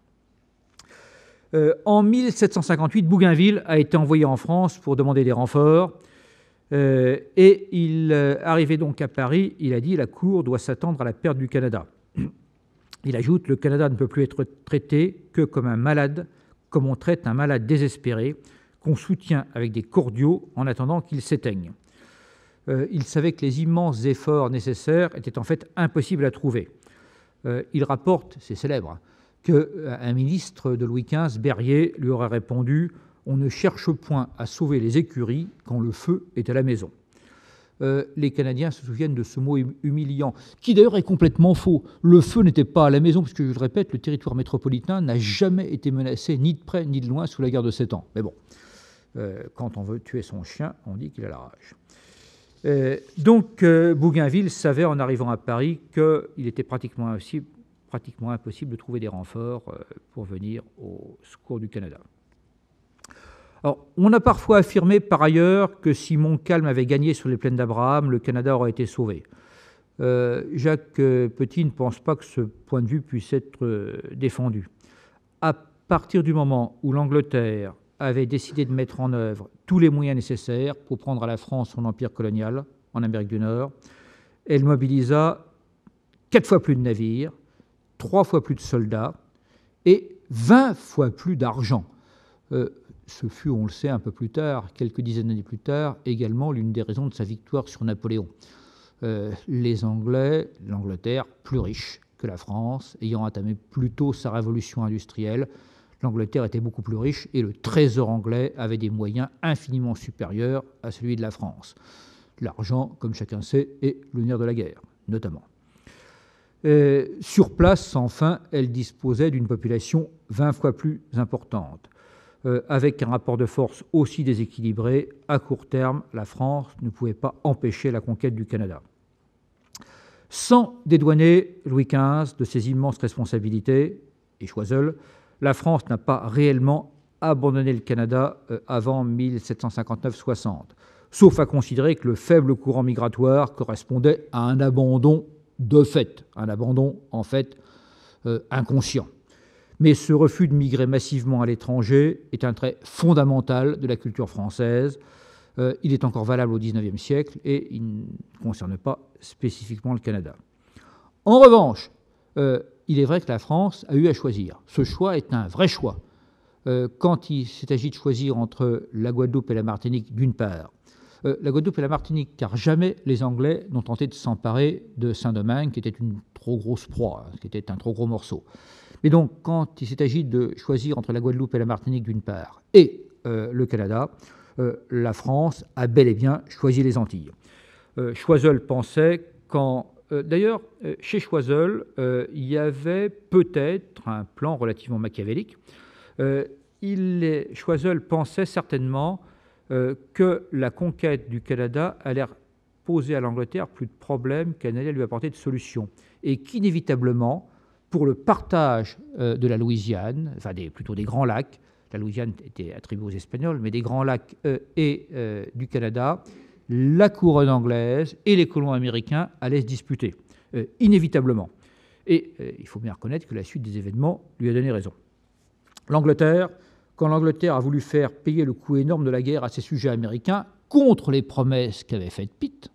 En 1758, Bougainville a été envoyé en France pour demander des renforts. Et il arrivait donc à Paris, il a dit « La Cour doit s'attendre à la perte du Canada ». Il ajoute « Le Canada ne peut plus être traité que comme un malade, comme on traite un malade désespéré, qu'on soutient avec des cordiaux en attendant qu'il s'éteigne ». Il savait que les immenses efforts nécessaires étaient en fait impossibles à trouver. Il rapporte, c'est célèbre, qu'un ministre de Louis XV, Berryer, lui aurait répondu « On ne cherche point à sauver les écuries quand le feu est à la maison ». Les Canadiens se souviennent de ce mot humiliant, qui d'ailleurs est complètement faux. Le feu n'était pas à la maison, puisque, je le répète, le territoire métropolitain n'a jamais été menacé, ni de près ni de loin, sous la guerre de 7 ans. Mais bon, quand on veut tuer son chien, on dit qu'il a la rage. Donc, Bougainville savait, en arrivant à Paris, qu'il était pratiquement impossible de trouver des renforts pour venir au secours du Canada. Alors, on a parfois affirmé par ailleurs que si Montcalm avait gagné sur les plaines d'Abraham, le Canada aurait été sauvé. Jacques Petit ne pense pas que ce point de vue puisse être défendu. À partir du moment où l'Angleterre avait décidé de mettre en œuvre tous les moyens nécessaires pour prendre à la France son empire colonial en Amérique du Nord, elle mobilisa 4 fois plus de navires, 3 fois plus de soldats et 20 fois plus d'argent. Ce fut, on le sait un peu plus tard, quelques dizaines d'années plus tard, également l'une des raisons de sa victoire sur Napoléon. Les Anglais, l'Angleterre, plus riche que la France, ayant entamé plus tôt sa révolution industrielle, l'Angleterre était beaucoup plus riche et le trésor anglais avait des moyens infiniment supérieurs à celui de la France. L'argent, comme chacun sait, est le nerf de la guerre, notamment. Sur place, enfin, elle disposait d'une population 20 fois plus importante. Avec un rapport de force aussi déséquilibré, à court terme, la France ne pouvait pas empêcher la conquête du Canada. Sans dédouaner Louis XV de ses immenses responsabilités, et Choiseul, la France n'a pas réellement abandonné le Canada avant 1759-60, sauf à considérer que le faible courant migratoire correspondait à un abandon de fait, un abandon en fait inconscient. Mais ce refus de migrer massivement à l'étranger est un trait fondamental de la culture française. Il est encore valable au XIXe siècle et il ne concerne pas spécifiquement le Canada. En revanche, il est vrai que la France a eu à choisir. Ce choix est un vrai choix. Quand il s'est agi de choisir entre la Guadeloupe et la Martinique, d'une part, la Guadeloupe et la Martinique, car jamais les Anglais n'ont tenté de s'emparer de Saint-Domingue, qui était une trop grosse proie, qui était un trop gros morceau. Et donc, quand il s'est agi de choisir entre la Guadeloupe et la Martinique, d'une part, et le Canada, la France a bel et bien choisi les Antilles. Choiseul pensait d'ailleurs, chez Choiseul, il y avait peut-être un plan relativement machiavélique. Choiseul pensait certainement que la conquête du Canada allait poser à l'Angleterre plus de problèmes qu'elle allait lui apporter de solutions. Et qu'inévitablement, pour le partage de la Louisiane, enfin plutôt des Grands Lacs, la Louisiane était attribuée aux Espagnols, mais des Grands Lacs et du Canada, la couronne anglaise et les colons américains allaient se disputer, inévitablement. Et il faut bien reconnaître que la suite des événements lui a donné raison. Quand l'Angleterre a voulu faire payer le coût énorme de la guerre à ses sujets américains, contre les promesses qu'avait faites Pitt,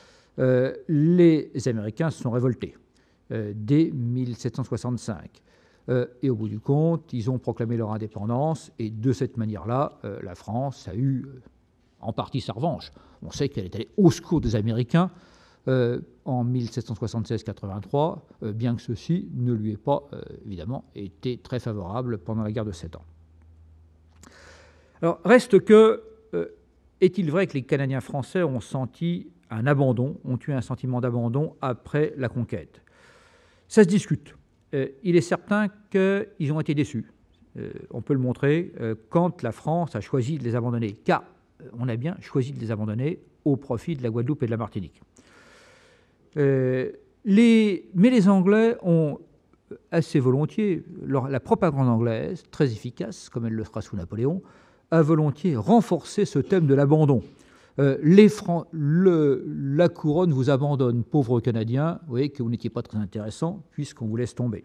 les Américains se sont révoltés dès 1765. Et au bout du compte, ils ont proclamé leur indépendance, et de cette manière-là, la France a eu en partie sa revanche. On sait qu'elle est allée au secours des Américains en 1776-83, bien que ceci ne lui ait pas, évidemment, été très favorable pendant la guerre de 7 ans. Alors, reste que, est-il vrai que les Canadiens français ont senti un abandon, ont eu un sentiment d'abandon après la conquête? Ça se discute. Il est certain qu'ils ont été déçus. On peut le montrer quand la France a choisi de les abandonner, car on a bien choisi de les abandonner au profit de la Guadeloupe et de la Martinique. Mais les Anglais ont assez volontiers, la propagande anglaise, très efficace, comme elle le fera sous Napoléon, a volontiers renforcé ce thème de l'abandon. La couronne vous abandonne, pauvres Canadiens, vous voyez que vous n'étiez pas très intéressant puisqu'on vous laisse tomber.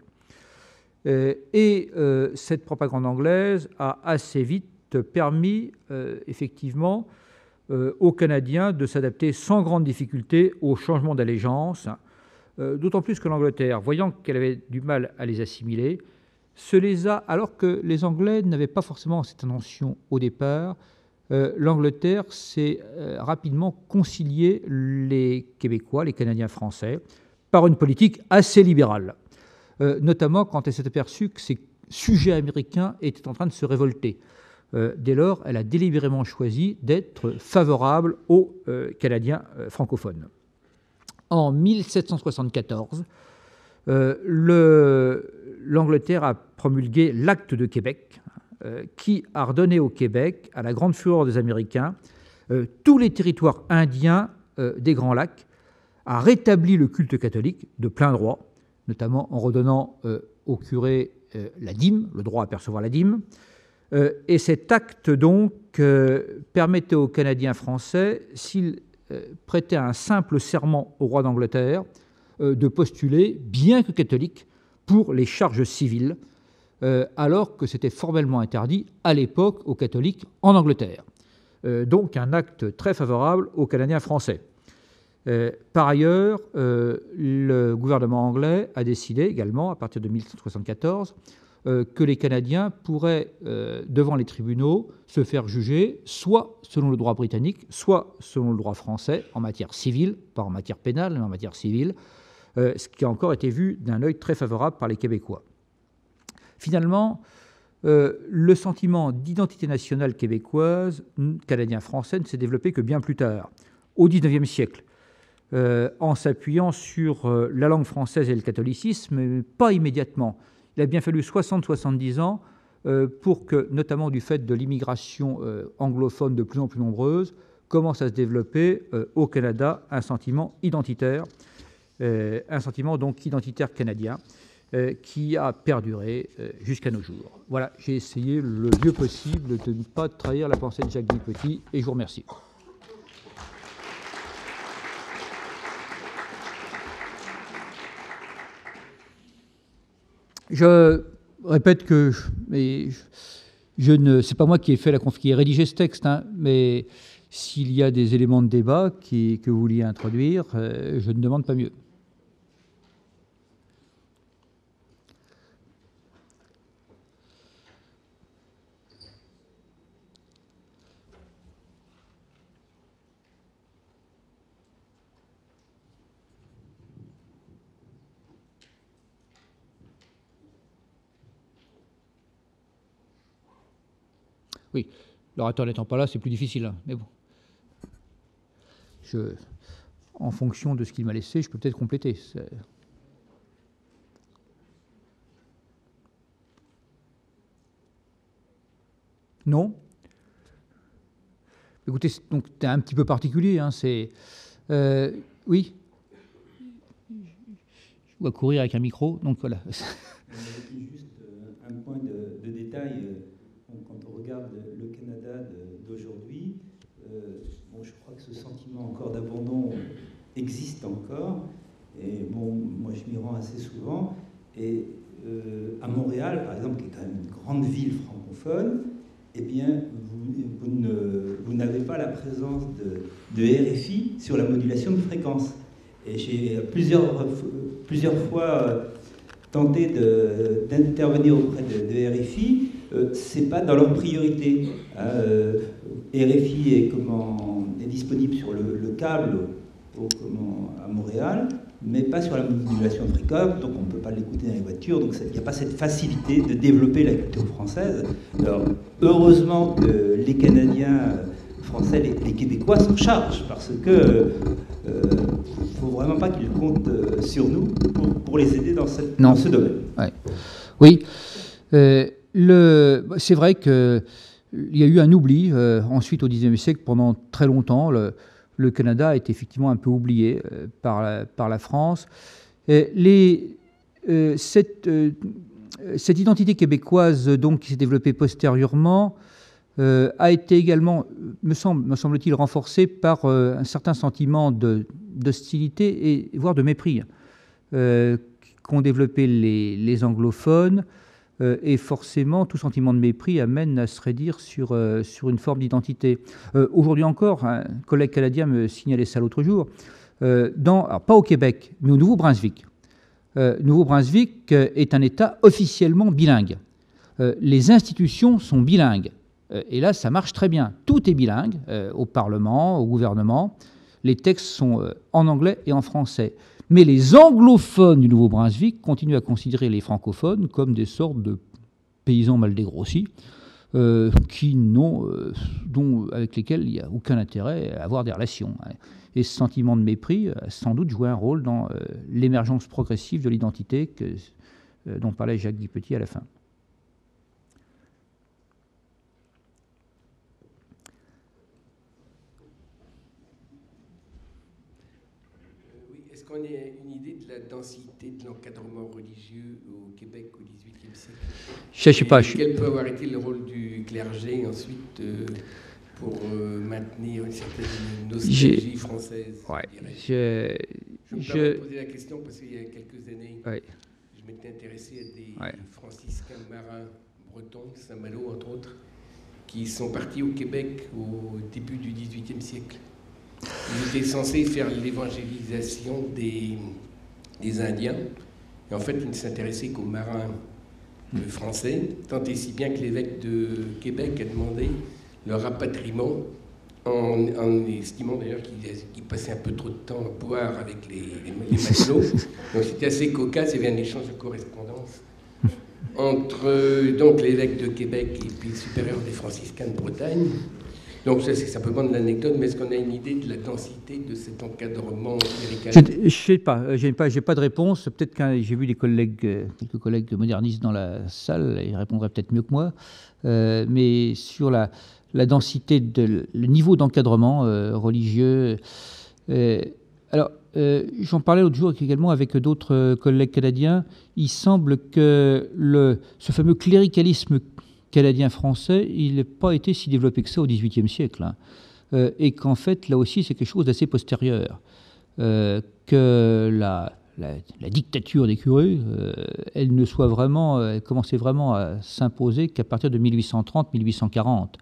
Cette propagande anglaise a assez vite permis, effectivement, aux Canadiens de s'adapter sans grande difficulté au changement d'allégeance, d'autant plus que l'Angleterre, voyant qu'elle avait du mal à les assimiler, alors que les Anglais n'avaient pas forcément cette intention au départ, l'Angleterre s'est rapidement concilié les Québécois, les Canadiens français, par une politique assez libérale, notamment quand elle s'est aperçue que ces sujets américains étaient en train de se révolter. Dès lors, elle a délibérément choisi d'être favorable aux Canadiens francophones. En 1774, l'Angleterre a promulgué l'Acte de Québec, qui a redonné au Québec, à la grande fureur des Américains, tous les territoires indiens des Grands Lacs, a rétabli le culte catholique de plein droit, notamment en redonnant aux curés la dîme, le droit à percevoir la dîme. Et cet acte, donc, permettait aux Canadiens français, s'ils prêtaient un simple serment au roi d'Angleterre, de postuler, bien que catholique, pour les charges civiles, alors que c'était formellement interdit à l'époque aux catholiques en Angleterre. Donc un acte très favorable aux Canadiens français. Par ailleurs, le gouvernement anglais a décidé également, à partir de 1774, que les Canadiens pourraient, devant les tribunaux, se faire juger soit selon le droit britannique, soit selon le droit français, en matière civile, pas en matière pénale, mais en matière civile, ce qui a encore été vu d'un œil très favorable par les Québécois. Finalement, le sentiment d'identité nationale québécoise, canadien-français, ne s'est développé que bien plus tard, au XIXe siècle, en s'appuyant sur la langue française et le catholicisme, mais pas immédiatement. Il a bien fallu 60-70 ans pour que, notamment du fait de l'immigration anglophone de plus en plus nombreuse, commence à se développer au Canada un sentiment identitaire, un sentiment donc identitaire canadien, qui a perduré jusqu'à nos jours. Voilà, j'ai essayé le mieux possible de ne pas trahir la pensée de Jacques Guy Petit, et je vous remercie. Je répète que c'est pas moi qui ai rédigé ce texte, hein, mais s'il y a des éléments de débat que vous vouliez introduire, je ne demande pas mieux. Oui, l'orateur n'étant pas là, c'est plus difficile, hein, mais bon. En fonction de ce qu'il m'a laissé, je peux peut-être compléter. Non. Écoutez, donc c'est un petit peu particulier. Hein, oui. Je dois courir avec un micro, donc voilà. Juste un point de détail. Quand on regarde le Canada d'aujourd'hui, je crois que ce sentiment encore d'abandon existe encore. Et bon, moi, je m'y rends assez souvent. Et à Montréal, par exemple, qui est quand même une grande ville francophone, eh bien, vous n'avez pas la présence de RFI sur la modulation de fréquence. Et j'ai plusieurs fois tenté d'intervenir auprès de RFI. C'est pas dans leur priorité. RFI est disponible sur le câble à Montréal, mais pas sur la modulation de fréquence, donc on ne peut pas l'écouter dans les voitures, donc il n'y a pas cette facilité de développer la culture française. Alors, heureusement que les Canadiens français, les Québécois s'en chargent, parce que faut vraiment pas qu'ils comptent sur nous pour les aider dans ce domaine. Ouais. Oui. C'est vrai qu'il y a eu un oubli. Ensuite, au XIXe siècle, pendant très longtemps, le Canada a été effectivement un peu oublié par la France. Cette identité québécoise donc, qui s'est développée postérieurement a été également, me semble-t-il, renforcée par un certain sentiment d'hostilité et voire de mépris qu'ont développé les anglophones. Et forcément, tout sentiment de mépris amène à se raidir sur une forme d'identité. Aujourd'hui encore, un collègue canadien me signalait ça l'autre jour, alors pas au Québec, mais au Nouveau-Brunswick. Nouveau-Brunswick est un État officiellement bilingue. Les institutions sont bilingues. Et là, ça marche très bien. Tout est bilingue, au Parlement, au gouvernement. Les textes sont en anglais et en français. Mais les anglophones du Nouveau-Brunswick continuent à considérer les francophones comme des sortes de paysans mal dégrossis, avec lesquels il n'y a aucun intérêt à avoir des relations. Et ce sentiment de mépris a sans doute joué un rôle dans l'émergence progressive de l'identité dont parlait Jacques Guy-Petit à la fin. Est-ce qu'on a une idée de la densité de l'encadrement religieux au Québec au XVIIIe siècle? Je ne sais pas. Quel peut avoir été le rôle du clergé ensuite pour maintenir une certaine nostalgie française? Ouais. Je me permets de poser la question parce qu'il y a quelques années, je m'étais intéressé à des franciscains marins bretons, Saint-Malo entre autres, qui sont partis au Québec au début du XVIIIe siècle. Ils étaient censés faire l'évangélisation des Indiens. Et en fait, ils ne s'intéressaient qu'aux marins français, tant et si bien que l'évêque de Québec a demandé leur rapatriement, en estimant d'ailleurs qu'ils passaient un peu trop de temps à boire avec les matelots. Donc c'était assez cocasse, il y avait un échange de correspondance entre donc l'évêque de Québec et puis le supérieur des franciscains de Bretagne. Donc ça c'est simplement de l'anecdote, mais est-ce qu'on a une idée de la densité de cet encadrement clérical? Je ne sais pas, j'ai pas de réponse. Peut-être que j'ai vu quelques collègues modernistes dans la salle, ils répondraient peut-être mieux que moi. Mais sur la densité, le niveau d'encadrement religieux. Alors, j'en parlais l'autre jour également avec d'autres collègues canadiens. Il semble que ce fameux cléricalisme canadien-français, il n'a pas été si développé que ça au XVIIIe siècle. Hein. Et qu'en fait, là aussi, c'est quelque chose d'assez postérieur. Que la dictature des curés, elle commençait vraiment à s'imposer qu'à partir de 1830-1840.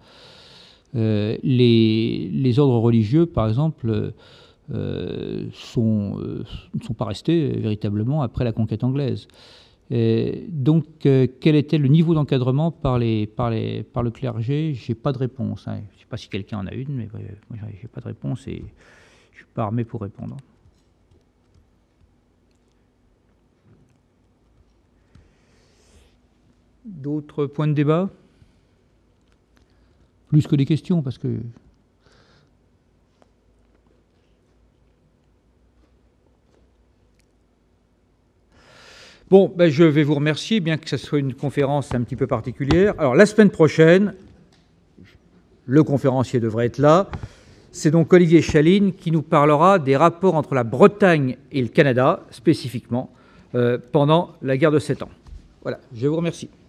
Les ordres religieux, par exemple, ne sont pas restés véritablement après la conquête anglaise. Donc, quel était le niveau d'encadrement par le clergé? Je n'ai pas de réponse. Hein. Je ne sais pas si quelqu'un en a une, mais moi, je n'ai pas de réponse et je ne suis pas armé pour répondre. D'autres points de débat? Plus que des questions, parce que... Bon, ben je vais vous remercier, bien que ce soit une conférence un petit peu particulière. Alors, la semaine prochaine, le conférencier devrait être là. C'est donc Olivier Chaline qui nous parlera des rapports entre la Bretagne et le Canada, spécifiquement, pendant la guerre de 7 ans. Voilà, je vous remercie.